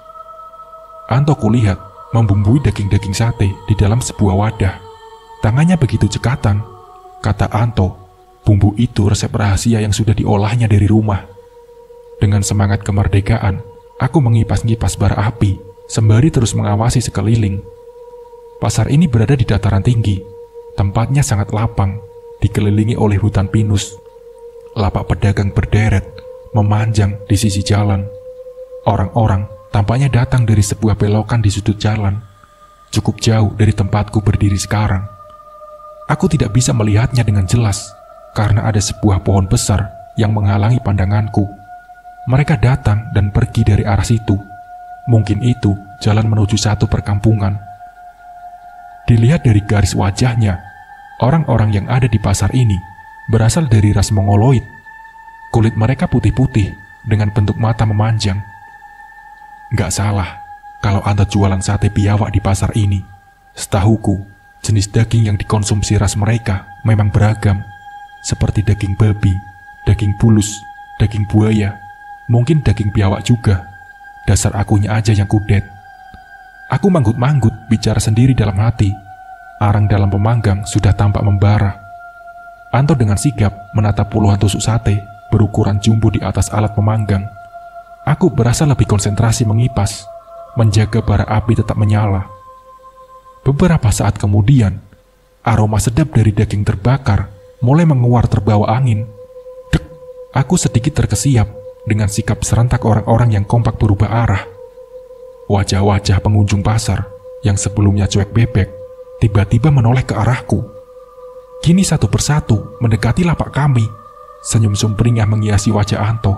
Anto kulihat membumbui daging-daging sate di dalam sebuah wadah. Tangannya begitu cekatan. Kata Anto, bumbu itu resep rahasia yang sudah diolahnya dari rumah. Dengan semangat kemerdekaan, aku mengipas-ngipas bara api, sembari terus mengawasi sekeliling. Pasar ini berada di dataran tinggi. Tempatnya sangat lapang, dikelilingi oleh hutan pinus. Lapak pedagang berderet, memanjang di sisi jalan. Orang-orang tampaknya datang dari sebuah belokan di sudut jalan, cukup jauh dari tempatku berdiri sekarang. Aku tidak bisa melihatnya dengan jelas, karena ada sebuah pohon besar yang menghalangi pandanganku. Mereka datang dan pergi dari arah situ. Mungkin itu jalan menuju satu perkampungan. Dilihat dari garis wajahnya, orang-orang yang ada di pasar ini berasal dari ras Mongoloid. Kulit mereka putih-putih dengan bentuk mata memanjang. Nggak salah kalau Anto jualan sate biawak di pasar ini. Setahuku, jenis daging yang dikonsumsi ras mereka memang beragam, seperti daging babi, daging bulus, daging buaya, mungkin daging biawak juga. Dasar akunya aja yang kudet. Aku manggut-manggut bicara sendiri dalam hati. Arang dalam pemanggang sudah tampak membara. Anto dengan sigap menatap puluhan tusuk sate berukuran jumbo di atas alat pemanggang. Aku berasa lebih konsentrasi mengipas, menjaga bara api tetap menyala. Beberapa saat kemudian, aroma sedap dari daging terbakar mulai menguar terbawa angin. Dek, Aku sedikit terkesiap dengan sikap serentak orang-orang yang kompak berubah arah. Wajah-wajah pengunjung pasar yang sebelumnya cuek bebek tiba-tiba menoleh ke arahku. Kini satu persatu mendekati lapak kami. Senyum sumringah menghiasi wajah Anto.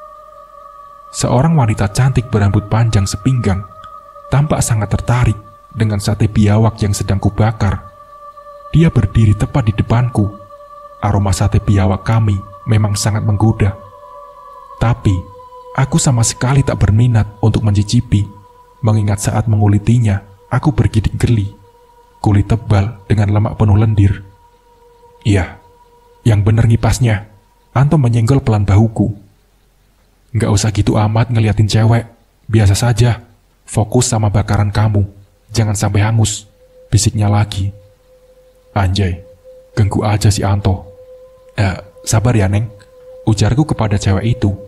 Seorang wanita cantik berambut panjang sepinggang tampak sangat tertarik dengan sate biawak yang sedang kubakar. Dia berdiri tepat di depanku. Aroma sate biawak kami memang sangat menggoda. Tapi, aku sama sekali tak berminat untuk mencicipi, mengingat saat mengulitinya, aku bergidik geli. Kulit tebal dengan lemak penuh lendir. Iya, yang bener ngipasnya. Anto menyenggol pelan bahuku. Nggak usah gitu amat ngeliatin cewek. Biasa saja. Fokus sama bakaran kamu. Jangan sampai hangus. Bisiknya lagi. Anjay, ganggu aja si Anto. Sabar ya, Neng. Ujarku kepada cewek itu.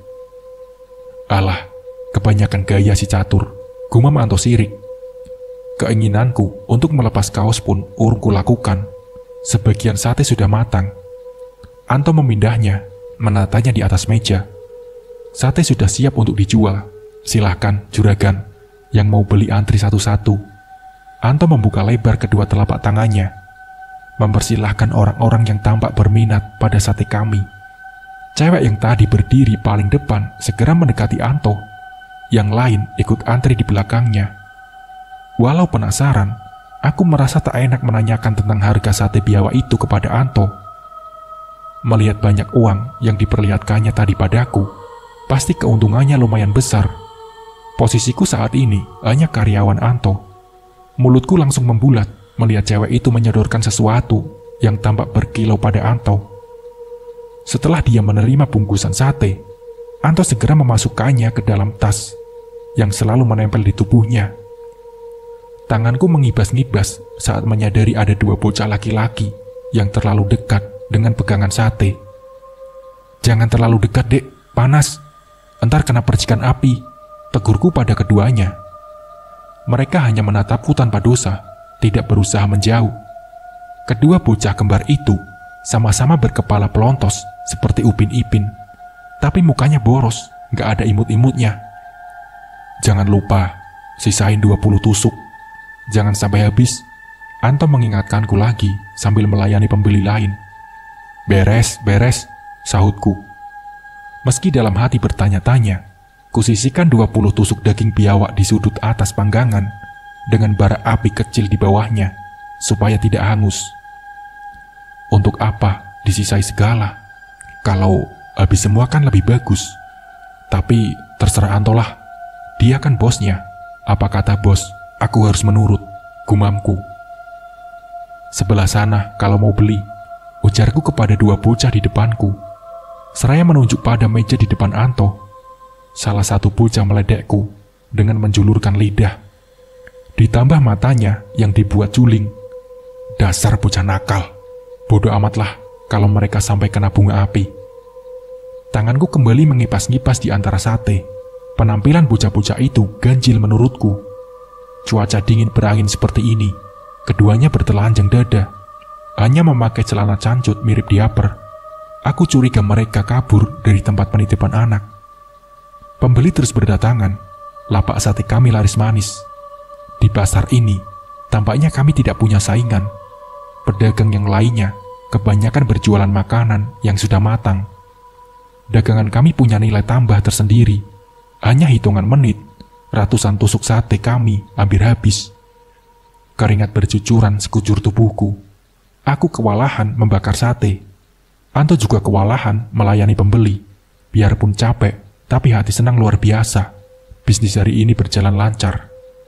Alah, kebanyakan gaya si catur. Gumam Anto sirik. Keinginanku untuk melepas kaos pun urung kulakukan. Sebagian sate sudah matang. Anto memindahnya, menatanya di atas meja. Sate sudah siap untuk dijual. Silahkan, juragan. Yang mau beli antri satu-satu. Anto membuka lebar kedua telapak tangannya, mempersilahkan orang-orang yang tampak berminat pada sate kami. Cewek yang tadi berdiri paling depan segera mendekati Anto. Yang lain ikut antri di belakangnya. Walau penasaran, aku merasa tak enak menanyakan tentang harga sate biawak itu kepada Anto. Melihat banyak uang yang diperlihatkannya tadi padaku, pasti keuntungannya lumayan besar. Posisiku saat ini hanya karyawan Anto. Mulutku langsung membulat melihat cewek itu menyodorkan sesuatu yang tampak berkilau pada Anto. Setelah dia menerima bungkusan sate, Anto segera memasukkannya ke dalam tas yang selalu menempel di tubuhnya. Tanganku mengibas-ngibas saat menyadari ada dua bocah laki-laki yang terlalu dekat dengan pegangan sate. Jangan terlalu dekat, Dek, panas. Entar kena percikan api, tegurku pada keduanya. Mereka hanya menatapku tanpa dosa, tidak berusaha menjauh. Kedua bocah kembar itu sama-sama berkepala pelontos seperti Upin Ipin, tapi mukanya boros, gak ada imut-imutnya. Jangan lupa, sisain 20 tusuk. Jangan sampai habis. Anto mengingatkanku lagi sambil melayani pembeli lain. Beres, sahutku. Meski dalam hati bertanya-tanya, kusisihkan 20 tusuk daging biawak di sudut atas panggangan dengan bara api kecil di bawahnya, supaya tidak hangus. Untuk apa disisai segala? Kalau habis semua kan lebih bagus. Tapi terserah Anto lah. Dia kan bosnya. Apa kata bos, aku harus menurut, gumamku. Sebelah sana kalau mau beli, ujarku kepada dua bocah di depanku. Seraya menunjuk pada meja di depan Anto. Salah satu bocah meledekku dengan menjulurkan lidah. Ditambah matanya yang dibuat juling. Dasar bocah nakal. Bodoh amatlah kalau mereka sampai kena bunga api. Tanganku kembali mengipas-ngipas di antara sate. Penampilan bocah-bocah itu ganjil menurutku. Cuaca dingin berangin seperti ini, keduanya bertelanjang dada, hanya memakai celana cancut mirip diaper. Aku curiga mereka kabur dari tempat penitipan anak. Pembeli terus berdatangan. Lapak sate kami laris manis. Di pasar ini, tampaknya kami tidak punya saingan. Pedagang yang lainnya kebanyakan berjualan makanan yang sudah matang. Dagangan kami punya nilai tambah tersendiri. Hanya hitungan menit, ratusan tusuk sate kami hampir habis. Keringat bercucuran sekujur tubuhku. Aku kewalahan membakar sate. Anto juga kewalahan melayani pembeli. Biarpun capek, tapi hati senang luar biasa. Bisnis hari ini berjalan lancar.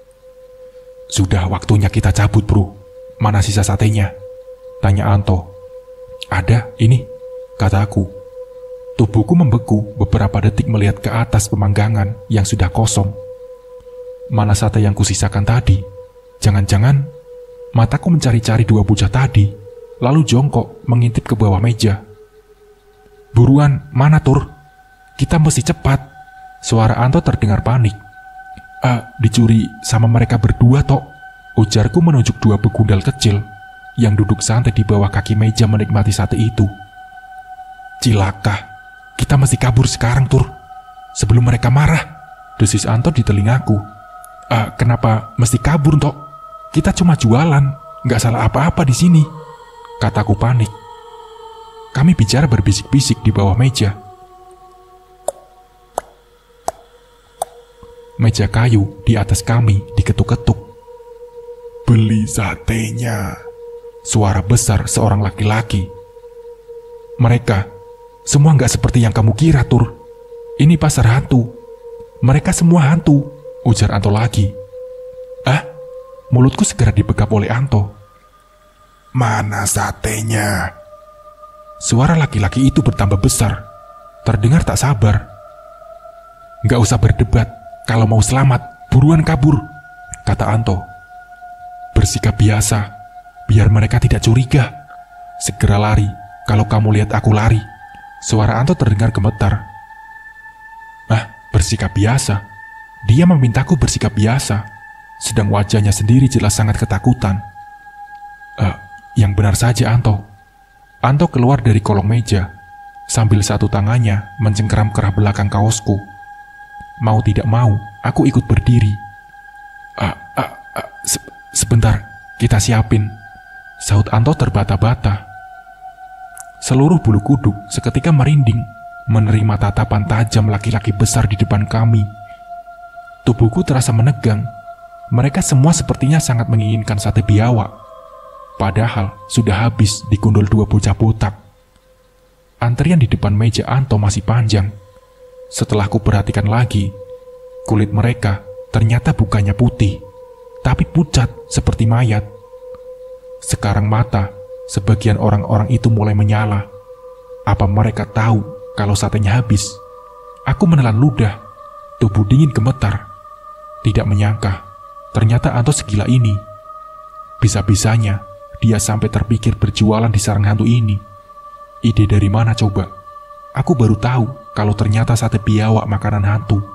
Sudah waktunya kita cabut, bro. Mana sisa satenya? Tanya Anto. Ada, ini, kataku. Tubuhku membeku beberapa detik melihat ke atas pemanggangan yang sudah kosong. Mana sate yang kusisakan tadi? Jangan-jangan mataku mencari-cari dua bocah tadi, lalu jongkok mengintip ke bawah meja. Buruan, mana Tur? Kita mesti cepat. Suara Anto terdengar panik. Dicuri sama mereka berdua, Tok. Ujarku menunjuk dua begundal kecil yang duduk santai di bawah kaki meja menikmati sate itu. Cilaka, Kita mesti kabur sekarang, Tur. Sebelum mereka marah, desis Anto di telingaku. Kenapa mesti kabur, Tok? Kita cuma jualan, nggak salah apa-apa di sini, kataku panik. Kami bicara berbisik-bisik di bawah meja. Meja kayu di atas kami diketuk-ketuk. Beli satenya, suara besar seorang laki-laki. Mereka semua nggak seperti yang kamu kira, Tur. Ini pasar hantu. Mereka semua hantu, ujar Anto lagi. Mulutku segera dibekap oleh Anto. Mana satenya? Suara laki-laki itu bertambah besar, terdengar tak sabar. Nggak usah berdebat, kalau mau selamat, buruan kabur, kata Anto. Bersikap biasa, biar mereka tidak curiga. Segera lari, kalau kamu lihat aku lari. Suara Anto terdengar gemetar. Bersikap biasa? Dia memintaku bersikap biasa, sedang wajahnya sendiri jelas sangat ketakutan. Yang benar saja, Anto. Anto keluar dari kolong meja, sambil satu tangannya mencengkeram kerah belakang kaosku. Mau tidak mau, aku ikut berdiri. Sebentar, kita siapin, sahut Anto terbata-bata. Seluruh bulu kuduk seketika merinding, menerima tatapan tajam laki-laki besar di depan kami. Tubuhku terasa menegang. Mereka semua sepertinya sangat menginginkan sate biawak. Padahal sudah habis digundul 2 bocah botak. Antrian di depan meja Anto masih panjang. Setelah ku perhatikan lagi, kulit mereka ternyata bukannya putih, tapi pucat seperti mayat. Sekarang mata sebagian orang-orang itu mulai menyala. Apa mereka tahu kalau satenya habis? Aku menelan ludah, tubuh dingin gemetar. Tidak menyangka, ternyata Anto segila ini. Bisa-bisanya dia sampai terpikir berjualan di sarang hantu ini. Ide dari mana coba? Aku baru tahu kalau ternyata sate biawak makanan hantu.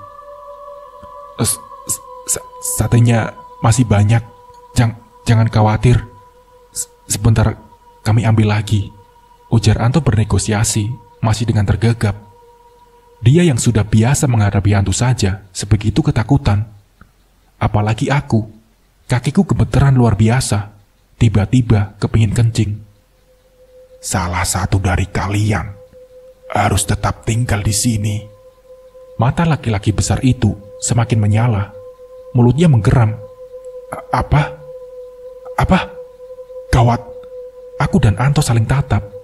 Satenya masih banyak, jangan khawatir. Sebentar kami ambil lagi, ujar Anto bernegosiasi. Masih dengan tergagap. Dia yang sudah biasa menghadapi hantu saja sebegitu ketakutan. Apalagi aku, kakiku gemeteran luar biasa. Tiba-tiba kepingin kencing. Salah satu dari kalian harus tetap tinggal di sini. Mata laki-laki besar itu semakin menyala. Mulutnya menggeram. Apa? Gawat. Aku dan Anto saling tatap.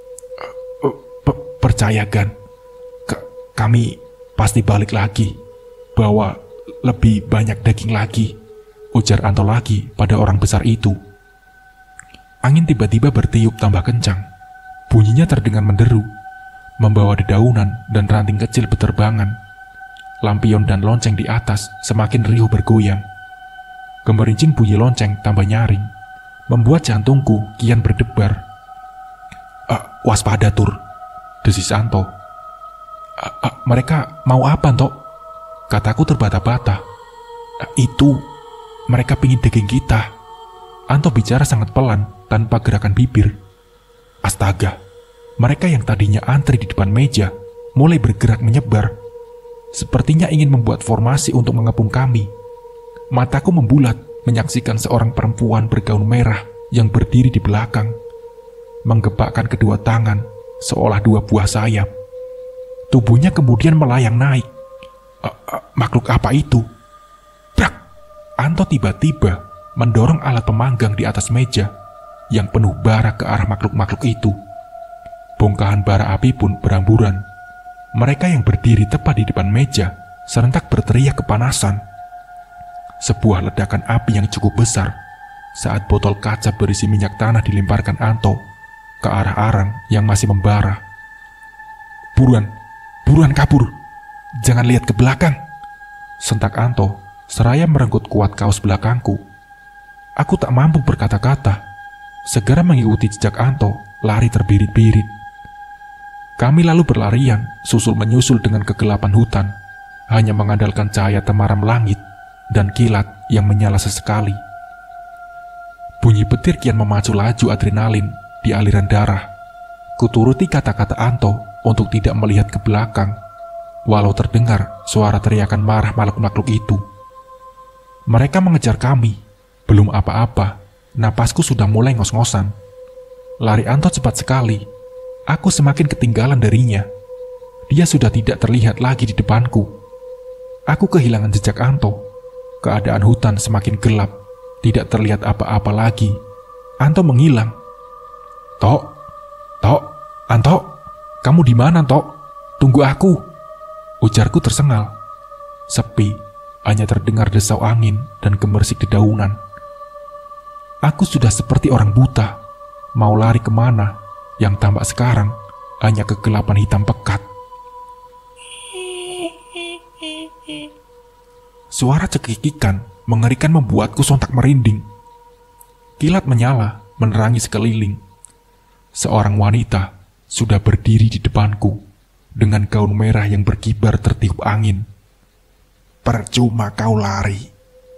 Percaya, Gan, kami pasti balik lagi, bawa lebih banyak daging lagi, ujar Anto lagi pada orang besar itu. Angin tiba-tiba bertiup tambah kencang. Bunyinya terdengar menderu, membawa dedaunan dan ranting kecil beterbangan. Lampion dan lonceng di atas semakin riuh bergoyang. Gemerincing bunyi lonceng tambah nyaring, membuat jantungku kian berdebar. Waspada, Tur, desis Anto. Mereka mau apa, Tok? Kataku terbata-bata. Itu, mereka pingin daging kita. Anto bicara sangat pelan, tanpa gerakan bibir. Astaga, mereka yang tadinya antri di depan meja, mulai bergerak menyebar. Sepertinya ingin membuat formasi untuk mengepung kami. Mataku membulat, menyaksikan seorang perempuan bergaun merah yang berdiri di belakang, menggepakkan kedua tangan, seolah 2 buah sayap. Tubuhnya kemudian melayang naik. Makhluk apa itu? Brak! Anto tiba-tiba mendorong alat pemanggang di atas meja yang penuh bara ke arah makhluk-makhluk itu. Bongkahan bara api pun beramburan. Mereka yang berdiri tepat di depan meja serentak berteriak kepanasan. Sebuah ledakan api yang cukup besar saat botol kaca berisi minyak tanah dilemparkan Anto ke arah arang yang masih membara. Buruan kabur, jangan lihat ke belakang, sentak Anto seraya merenggut kuat kaos belakangku. Aku tak mampu berkata-kata, segera mengikuti jejak Anto lari terbirit-birit. Kami lalu berlarian susul menyusul dengan kegelapan hutan, hanya mengandalkan cahaya temaram langit dan kilat yang menyala sesekali. Bunyi petir kian memacu laju adrenalin di aliran darah. Kuturuti kata-kata Anto untuk tidak melihat ke belakang, walau terdengar suara teriakan marah makhluk-makhluk itu. Mereka mengejar kami. Belum apa-apa, napasku sudah mulai ngos-ngosan. Lari Anto cepat sekali. Aku semakin ketinggalan darinya. Dia sudah tidak terlihat lagi di depanku. Aku kehilangan jejak Anto. Keadaan hutan semakin gelap. Tidak terlihat apa-apa lagi. Anto menghilang. Tok, Anto, kamu di mana, Tok? Tunggu aku. Ujarku tersengal. Sepi, hanya terdengar desau angin dan gemersik dedaunan. Aku sudah seperti orang buta. Mau lari kemana? Yang tampak sekarang hanya kegelapan hitam pekat. Suara cekikikan mengerikan membuatku sontak merinding. Kilat menyala, menerangi sekeliling. Seorang wanita sudah berdiri di depanku dengan gaun merah yang berkibar tertiup angin. Percuma kau lari.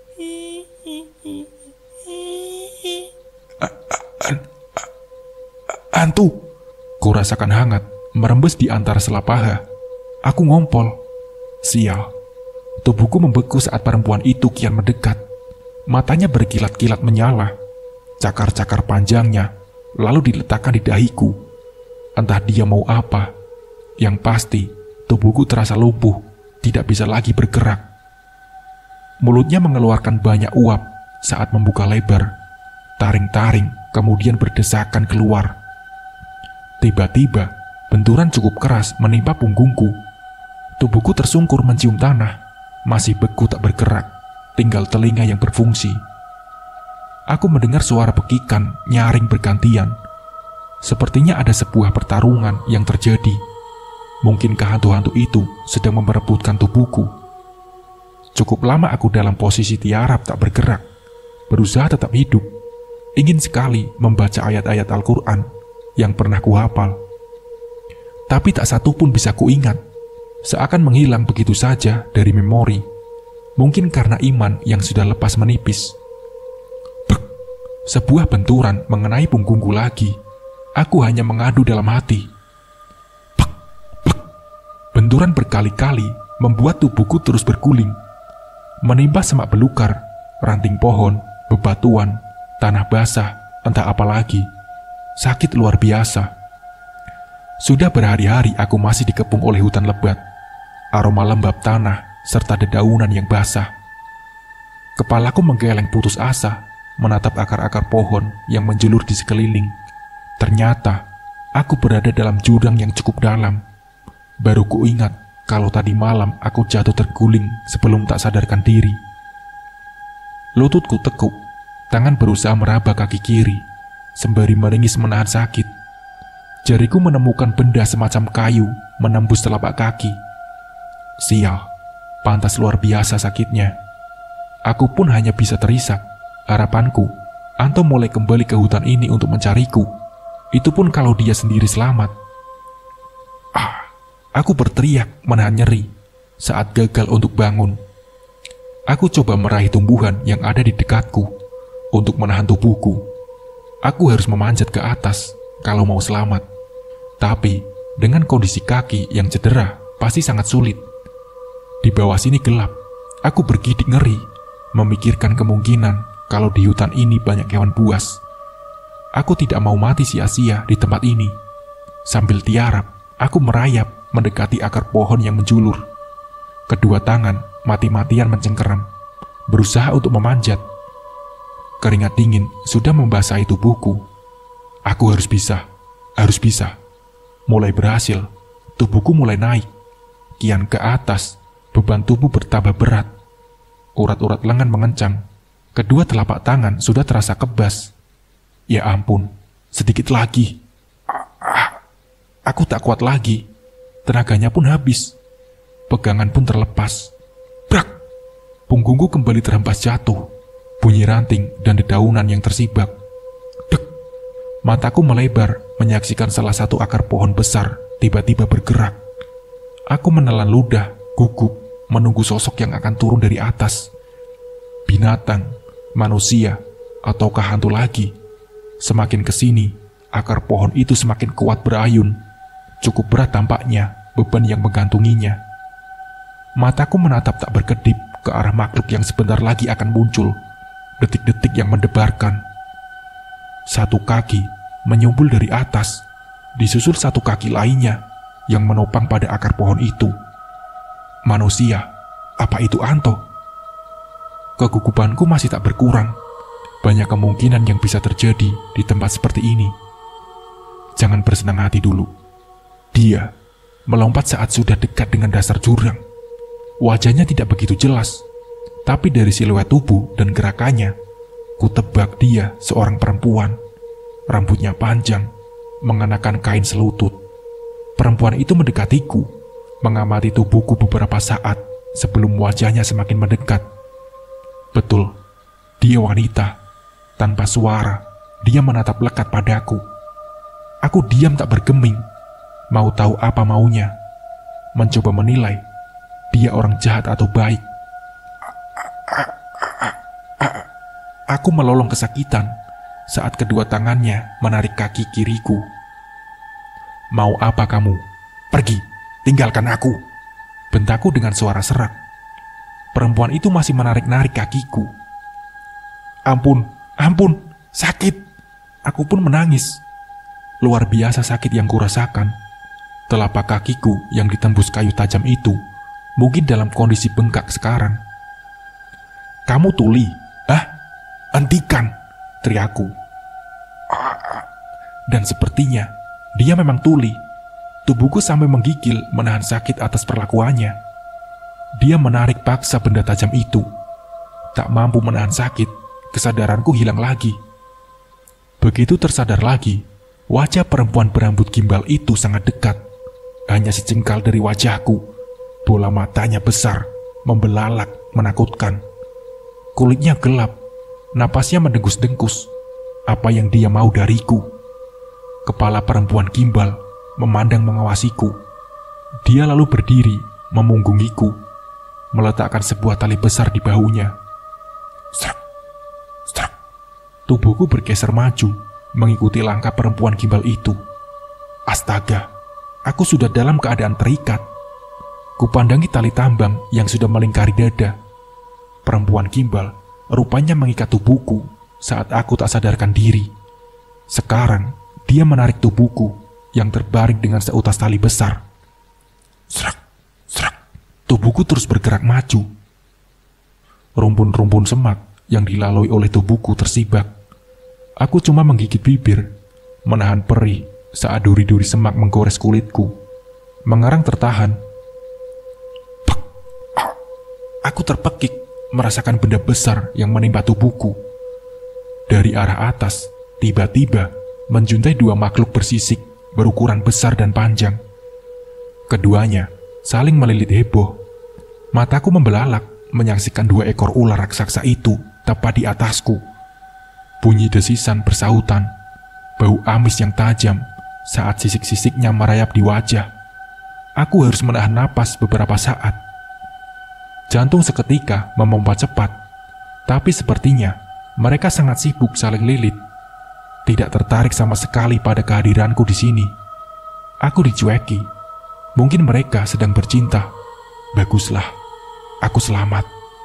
Hantu! Kurasakan hangat merembes di antara sela paha. Aku ngompol. Sial. Tubuhku membeku saat perempuan itu kian mendekat. Matanya berkilat-kilat menyala. Cakar-cakar panjangnya lalu diletakkan di dahiku. Entah dia mau apa. Yang pasti, tubuhku terasa lumpuh, tidak bisa lagi bergerak. Mulutnya mengeluarkan banyak uap saat membuka lebar. Taring-taring kemudian berdesakan keluar. Tiba-tiba, benturan cukup keras menimpa punggungku. Tubuhku tersungkur mencium tanah, masih beku tak bergerak, tinggal telinga yang berfungsi. Aku mendengar suara pekikan nyaring bergantian. Sepertinya ada sebuah pertarungan yang terjadi. Mungkinkah hantu-hantu itu sedang memperebutkan tubuhku? Cukup lama aku dalam posisi tiarap tak bergerak, berusaha tetap hidup. Ingin sekali membaca ayat-ayat Al-Quran yang pernah kuhafal. Tapi tak satu pun bisa kuingat. Seakan menghilang begitu saja dari memori. Mungkin karena iman yang sudah lepas menipis. Brr, sebuah benturan mengenai punggungku lagi. Aku hanya mengadu dalam hati. Brr, brr. Benturan berkali-kali membuat tubuhku terus berguling. Menimpa semak belukar, ranting pohon, bebatuan, tanah basah, entah apa lagi. Sakit luar biasa. Sudah berhari-hari aku masih dikepung oleh hutan lebat, aroma lembab tanah, serta dedaunan yang basah. Kepalaku menggeleng putus asa, menatap akar-akar pohon yang menjulur di sekeliling. Ternyata, aku berada dalam jurang yang cukup dalam. Baru kuingat kalau tadi malam aku jatuh terguling sebelum tak sadarkan diri. Lututku tekuk, tangan berusaha meraba kaki kiri, sembari meringis menahan sakit. Jariku menemukan benda semacam kayu menembus telapak kaki. Sial, pantas luar biasa sakitnya. Aku pun hanya bisa terisak. Harapanku, Anto mulai kembali ke hutan ini untuk mencariku. Itu pun kalau dia sendiri selamat. Aku berteriak menahan nyeri saat gagal untuk bangun. Aku coba meraih tumbuhan yang ada di dekatku untuk menahan tubuhku. Aku harus memanjat ke atas kalau mau selamat. Tapi dengan kondisi kaki yang cedera pasti sangat sulit. Di bawah sini gelap. Aku bergidik ngeri, memikirkan kemungkinan kalau di hutan ini banyak hewan buas. Aku tidak mau mati sia-sia di tempat ini. Sambil tiarap, aku merayap mendekati akar pohon yang menjulur. Kedua tangan mati-matian mencengkeram, berusaha untuk memanjat. Keringat dingin sudah membasahi tubuhku. Aku harus bisa. Mulai berhasil, tubuhku mulai naik. Kian ke atas, beban tubuh bertambah berat. Urat-urat lengan mengencang. Kedua telapak tangan sudah terasa kebas. Ya ampun, sedikit lagi. Aku tak kuat lagi. Tenaganya pun habis. Pegangan pun terlepas. Brak! Punggungku kembali terhempas jatuh. Bunyi ranting dan dedaunan yang tersibak. Dek! Mataku melebar menyaksikan salah satu akar pohon besar tiba-tiba bergerak. Aku menelan ludah, gugup, menunggu sosok yang akan turun dari atas. Binatang, manusia, ataukah hantu lagi? Semakin kesini, akar pohon itu semakin kuat berayun. Cukup berat tampaknya beban yang menggantunginya. Mataku menatap tak berkedip ke arah makhluk yang sebentar lagi akan muncul. Detik-detik yang mendebarkan. Satu kaki menyumbul dari atas, disusul satu kaki lainnya yang menopang pada akar pohon itu. Manusia, apa itu Anto? Kegugupanku masih tak berkurang. Banyak kemungkinan yang bisa terjadi di tempat seperti ini. Jangan bersenang hati dulu. Dia melompat saat sudah dekat dengan dasar jurang. Wajahnya tidak begitu jelas, tapi dari siluet tubuh dan gerakannya, ku tebak dia seorang perempuan. Rambutnya panjang, mengenakan kain selutut. Perempuan itu mendekatiku, mengamati tubuhku beberapa saat sebelum wajahnya semakin mendekat. Betul, dia wanita. Tanpa suara, dia menatap lekat padaku. Aku diam tak bergeming, mau tahu apa maunya. Mencoba menilai, dia orang jahat atau baik. Aku melolong kesakitan saat kedua tangannya menarik kaki kiriku. Mau apa kamu? Pergi, tinggalkan aku, bentakku dengan suara serak. Perempuan itu masih menarik-narik kakiku. Ampun, ampun, sakit. Aku pun menangis. Luar biasa sakit yang kurasakan. Telapak kakiku yang ditembus kayu tajam itu mungkin dalam kondisi bengkak sekarang. Kamu tuli? Hentikan, teriakku. Dan sepertinya dia memang tuli. Tubuhku sampai menggigil menahan sakit atas perlakuannya. Dia menarik paksa benda tajam itu. Tak mampu menahan sakit, kesadaranku hilang lagi. Begitu tersadar lagi, wajah perempuan berambut gimbal itu sangat dekat. Hanya sejengkal dari wajahku. Bola matanya besar, membelalak, menakutkan. Kulitnya gelap, napasnya mendengus-dengus. Apa yang dia mau dariku? Kepala perempuan gimbal memandang mengawasiku. Dia lalu berdiri, memunggungiku, meletakkan sebuah tali besar di bahunya. Strak, strak. Tubuhku bergeser maju, mengikuti langkah perempuan gimbal itu. Astaga, aku sudah dalam keadaan terikat. Kupandangi tali tambang yang sudah melingkari dada. Perempuan gimbal rupanya mengikat tubuhku saat aku tak sadarkan diri. Sekarang, dia menarik tubuhku yang terbaring dengan seutas tali besar. Serak, serak. Tubuhku terus bergerak maju. Rumpun-rumpun semak yang dilalui oleh tubuhku tersibak. Aku cuma menggigit bibir, menahan perih saat duri-duri semak menggores kulitku. Mengarang tertahan. Pek. Aku terpekik merasakan benda besar yang menimpa tubuhku. Dari arah atas, tiba-tiba menjuntai dua makhluk bersisik berukuran besar dan panjang. Keduanya saling melilit heboh. Mataku membelalak menyaksikan dua ekor ular raksasa itu tepat di atasku. Bunyi desisan bersahutan, bau amis yang tajam saat sisik-sisiknya merayap di wajah. Aku harus menahan napas beberapa saat. Jantung seketika memompa cepat, tapi sepertinya mereka sangat sibuk saling lilit. Tidak tertarik sama sekali pada kehadiranku di sini. Aku dicueki. Mungkin mereka sedang bercinta. Baguslah, aku selamat.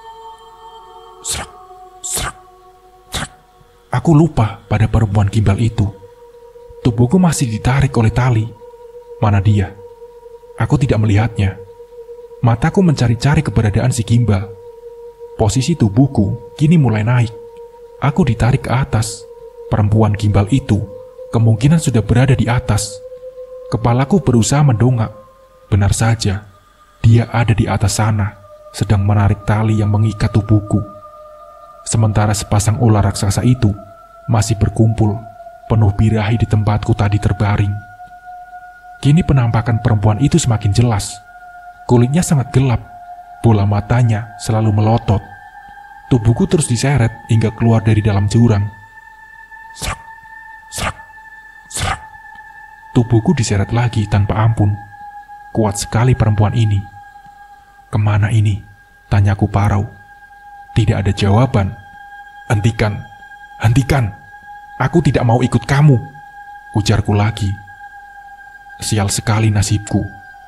Serak, serak, serak. Aku lupa pada perempuan gimbal itu. Tubuhku masih ditarik oleh tali. Mana dia? Aku tidak melihatnya. Mataku mencari-cari keberadaan si gimbal. Posisi tubuhku kini mulai naik. Aku ditarik ke atas. Perempuan gimbal itu kemungkinan sudah berada di atas. Kepalaku berusaha mendongak. Benar saja, dia ada di atas sana, sedang menarik tali yang mengikat tubuhku. Sementara sepasang ular raksasa itu masih berkumpul, penuh birahi di tempatku tadi terbaring. Kini penampakan perempuan itu semakin jelas. Kulitnya sangat gelap, bola matanya selalu melotot. Tubuhku terus diseret hingga keluar dari dalam jurang. Serak, serak, serak. Tubuhku diseret lagi tanpa ampun. Kuat sekali perempuan ini. Kemana ini? Tanyaku parau. Tidak ada jawaban. Hentikan, hentikan. Aku tidak mau ikut kamu, ujarku lagi. sial sekali nasibku.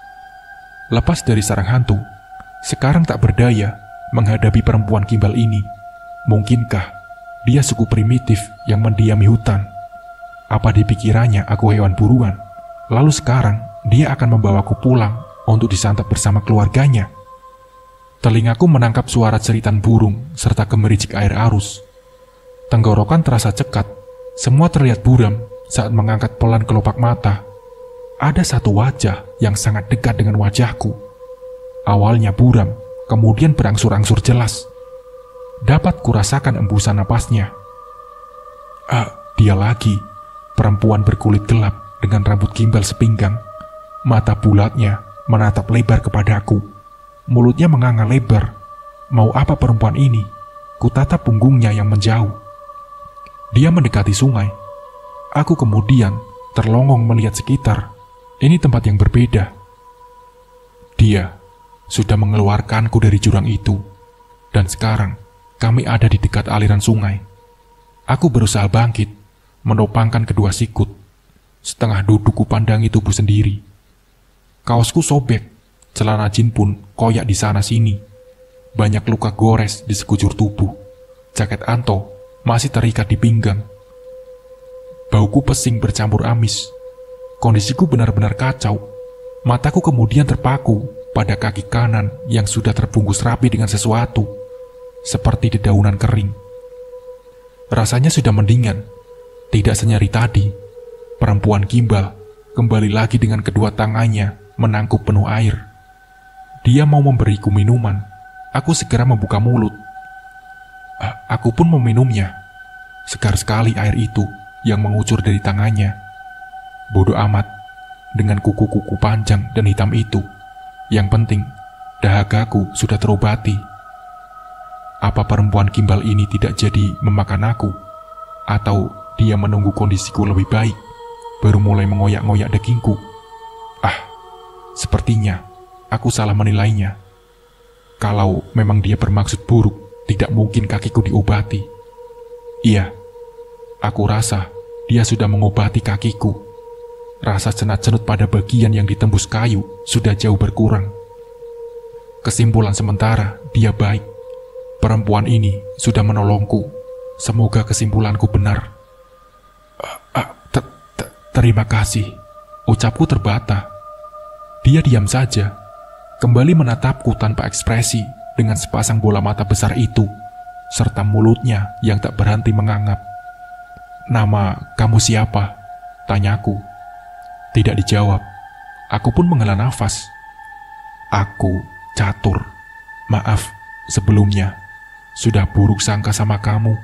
Lepas dari sarang hantu, sekarang tak berdaya menghadapi perempuan gimbal ini. Mungkinkah dia suku primitif yang mendiami hutan? Apa di pikirannya aku hewan buruan? Lalu sekarang dia akan membawaku pulang untuk disantap bersama keluarganya. Telingaku menangkap suara ceritan burung serta gemericik air arus. Tenggorokan terasa cekat, semua terlihat buram saat mengangkat pelan kelopak mata. Ada satu wajah yang sangat dekat dengan wajahku. Awalnya buram, kemudian berangsur-angsur jelas. Dapat kurasakan embusan napasnya. Dia lagi, perempuan berkulit gelap dengan rambut gimbal sepinggang. Mata bulatnya menatap lebar kepadaku. Mulutnya menganga lebar. Mau apa perempuan ini? Kutatap punggungnya yang menjauh. Dia mendekati sungai. Aku kemudian terlongong melihat sekitar. Ini tempat yang berbeda. Dia sudah mengeluarkanku dari jurang itu. Dan sekarang kami ada di dekat aliran sungai. Aku berusaha bangkit, menopangkan kedua sikut. Setengah duduk kupandangi tubuh sendiri. Kaosku sobek, celana jin pun koyak di sana-sini. Banyak luka gores di sekujur tubuh. Jaket Anto masih terikat di pinggang. Bauku pesing bercampur amis. Kondisiku benar-benar kacau. Mataku kemudian terpaku pada kaki kanan yang sudah terbungkus rapi dengan sesuatu, seperti dedaunan kering. Rasanya sudah mendingan, tidak senyeri tadi. Perempuan gimbal kembali lagi dengan kedua tangannya menangkup penuh air. Dia mau memberiku minuman. Aku segera membuka mulut. Aku pun meminumnya. Segar sekali air itu yang mengucur dari tangannya. Bodoh amat dengan kuku-kuku panjang dan hitam itu. Yang penting, dahagaku sudah terobati. Apa perempuan gimbal ini tidak jadi memakan aku? Atau dia menunggu kondisiku lebih baik, baru mulai mengoyak-ngoyak dagingku? Sepertinya aku salah menilainya. Kalau memang dia bermaksud buruk, tidak mungkin kakiku diobati. Iya, aku rasa dia sudah mengobati kakiku. Rasa cenat-cenut pada bagian yang ditembus kayu sudah jauh berkurang. Kesimpulan sementara, dia baik. Perempuan ini sudah menolongku. Semoga kesimpulanku benar. Terima kasih, ucapku terbata. Dia diam saja, kembali menatapku tanpa ekspresi dengan sepasang bola mata besar itu, serta mulutnya yang tak berhenti mengangap. Nama kamu siapa? Tanyaku. Tidak dijawab. Aku pun menghela nafas. Aku Catur. Maaf sebelumnya. Sudah buruk sangka sama kamu.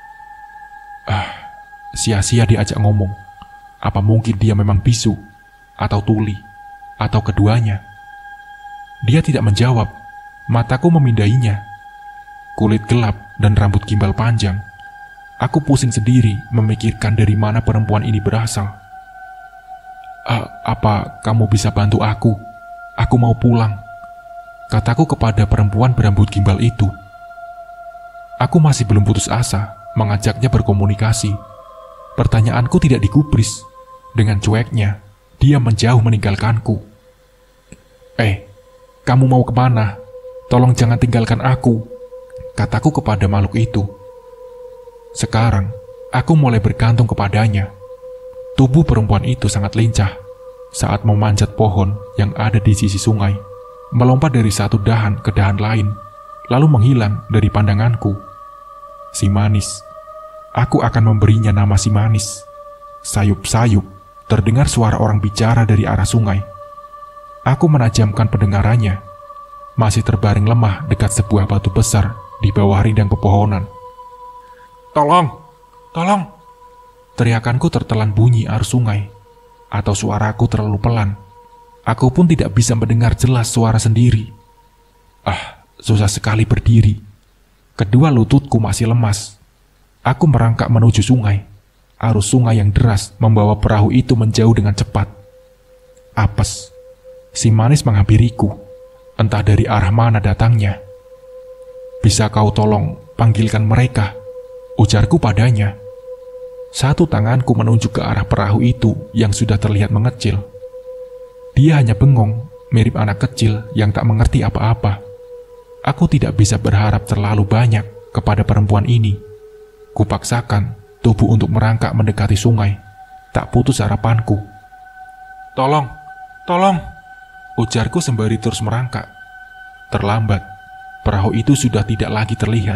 Sia-sia diajak ngomong. Apa mungkin dia memang bisu? Atau tuli? Atau keduanya? Dia tidak menjawab. Mataku memindainya. Kulit gelap dan rambut gimbal panjang. Aku pusing sendiri memikirkan dari mana perempuan ini berasal. Apa kamu bisa bantu aku? Aku mau pulang, kataku kepada perempuan berambut gimbal itu. Aku masih belum putus asa mengajaknya berkomunikasi. Pertanyaanku tidak digubris. Dengan cueknya, dia menjauh meninggalkanku. Kamu mau kemana? Tolong jangan tinggalkan aku, kataku kepada makhluk itu. Sekarang, aku mulai bergantung kepadanya. Tubuh perempuan itu sangat lincah saat memanjat pohon yang ada di sisi sungai, melompat dari satu dahan ke dahan lain, lalu menghilang dari pandanganku. Si manis. Aku akan memberinya nama si manis. Sayup-sayup, terdengar suara orang bicara dari arah sungai. Aku menajamkan pendengarannya. Masih terbaring lemah dekat sebuah batu besar di bawah rindang pepohonan. Tolong! Tolong! Teriakanku tertelan bunyi arus sungai, atau suaraku terlalu pelan. Aku pun tidak bisa mendengar jelas suara sendiri. Susah sekali berdiri. Kedua lututku masih lemas. Aku merangkak menuju sungai. Arus sungai yang deras membawa perahu itu menjauh dengan cepat. Apes. Si manis menghampiriku. Entah dari arah mana datangnya. Bisa kau tolong panggilkan mereka? Ujarku padanya. Satu tanganku menunjuk ke arah perahu itu yang sudah terlihat mengecil. Dia hanya bengong, mirip anak kecil yang tak mengerti apa-apa. Aku tidak bisa berharap terlalu banyak kepada perempuan ini. Kupaksakan tubuh untuk merangkak mendekati sungai. Tak putus harapanku. "Tolong, tolong!" ujarku sembari terus merangkak. Terlambat, perahu itu sudah tidak lagi terlihat.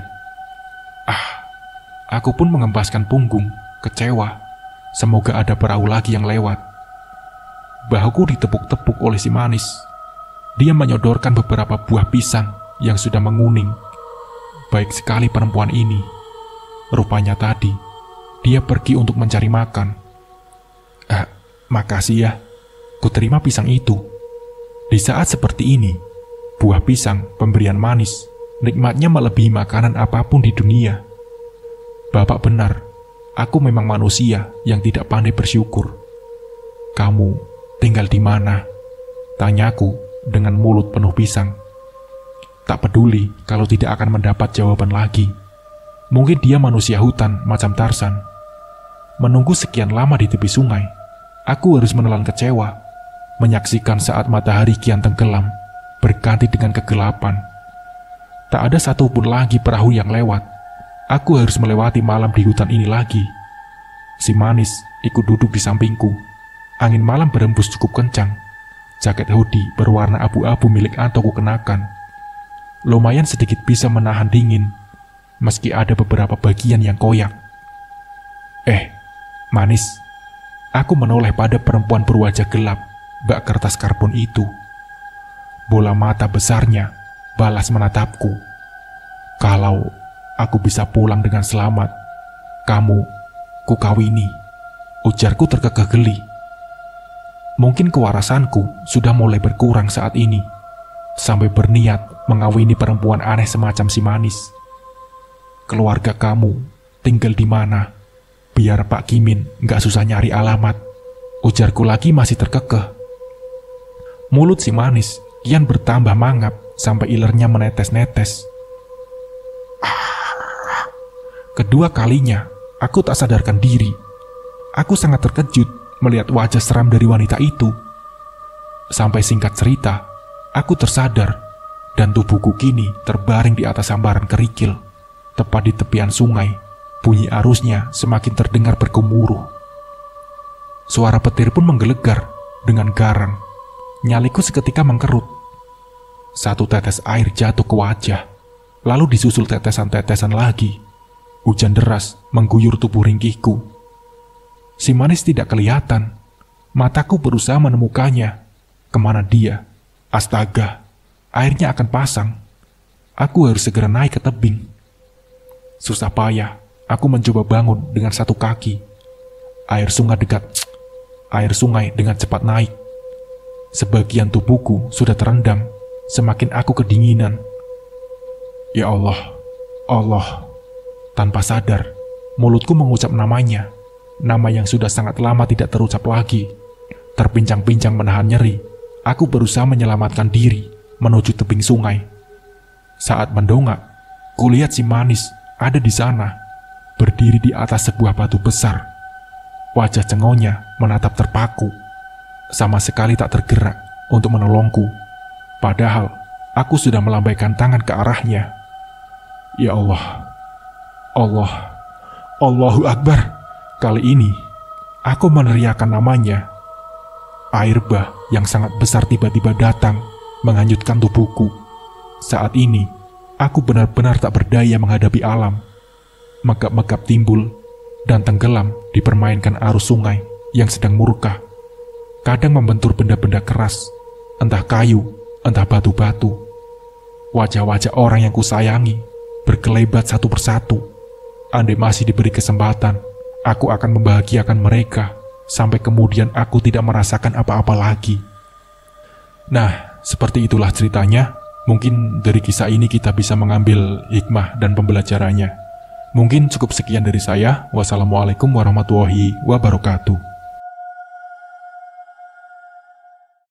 Aku pun mengempaskan punggung, kecewa. Semoga ada perahu lagi yang lewat. Bahuku ditepuk-tepuk oleh si manis. Dia menyodorkan beberapa buah pisang yang sudah menguning. Baik sekali perempuan ini. Rupanya tadi, dia pergi untuk mencari makan. Makasih ya, ku terima pisang itu. Di saat seperti ini, buah pisang pemberian manis, nikmatnya melebihi makanan apapun di dunia. Bapak benar, aku memang manusia yang tidak pandai bersyukur. "Kamu tinggal di mana?" tanyaku dengan mulut penuh pisang. Tak peduli kalau tidak akan mendapat jawaban lagi. Mungkin dia manusia hutan macam Tarzan. Menunggu sekian lama di tepi sungai, aku harus menelan kecewa, menyaksikan saat matahari kian tenggelam, berganti dengan kegelapan. Tak ada satupun lagi perahu yang lewat. Aku harus melewati malam di hutan ini lagi. Si manis ikut duduk di sampingku. Angin malam berembus cukup kencang. Jaket hoodie berwarna abu-abu milik Anto ku kenakan. Lumayan sedikit bisa menahan dingin, meski ada beberapa bagian yang koyak. Manis. Aku menoleh pada perempuan berwajah gelap, bak kertas karbon itu. Bola mata besarnya balas menatapku. "Kalau aku bisa pulang dengan selamat, kamu ku kawini," ujarku terkekeh geli. Mungkin kewarasanku sudah mulai berkurang saat ini, sampai berniat mengawini perempuan aneh semacam si manis. "Keluarga kamu tinggal di mana? Biar Pak Kimin gak susah nyari alamat," ujarku lagi masih terkekeh. Mulut si manis kian bertambah mangap sampai ilernya menetes-netes. Kedua kalinya, aku tak sadarkan diri. Aku sangat terkejut melihat wajah seram dari wanita itu. Sampai singkat cerita, aku tersadar dan tubuhku kini terbaring di atas sambaran kerikil, tepat di tepian sungai. Bunyi arusnya semakin terdengar bergemuruh. Suara petir pun menggelegar dengan garang. Nyaliku seketika mengkerut. Satu tetes air jatuh ke wajah, lalu disusul tetesan-tetesan lagi. Hujan deras mengguyur tubuh ringkihku. Si manis tidak kelihatan. Mataku berusaha menemukannya. Kemana dia? Astaga, airnya akan pasang. Aku harus segera naik ke tebing. Susah payah, aku mencoba bangun dengan satu kaki. Air sungai dengan cepat naik. Sebagian tubuhku sudah terendam. Semakin aku kedinginan. Ya Allah, Allah. Tanpa sadar, mulutku mengucap namanya. Nama yang sudah sangat lama tidak terucap lagi. Terpincang-pincang menahan nyeri, aku berusaha menyelamatkan diri menuju tebing sungai. Saat mendongak, kulihat si manis ada di sana, berdiri di atas sebuah batu besar. Wajah cengonya menatap terpaku, sama sekali tak tergerak untuk menolongku. Padahal aku sudah melambaikan tangan ke arahnya. Ya Allah, Allahu Akbar. Kali ini aku meneriakkan namanya. Air bah yang sangat besar tiba-tiba datang menghanyutkan tubuhku. Saat ini aku benar-benar tak berdaya menghadapi alam. Megap-megap timbul dan tenggelam dipermainkan arus sungai yang sedang murka. Kadang membentur benda-benda keras, entah kayu, entah batu-batu. Wajah-wajah orang yang kusayangi berkelebat satu persatu. Andai masih diberi kesempatan, aku akan membahagiakan mereka sampai kemudian aku tidak merasakan apa-apa lagi. Nah, seperti itulah ceritanya. Mungkin dari kisah ini kita bisa mengambil hikmah dan pembelajarannya. Mungkin cukup sekian dari saya. Wassalamualaikum warahmatullahi wabarakatuh.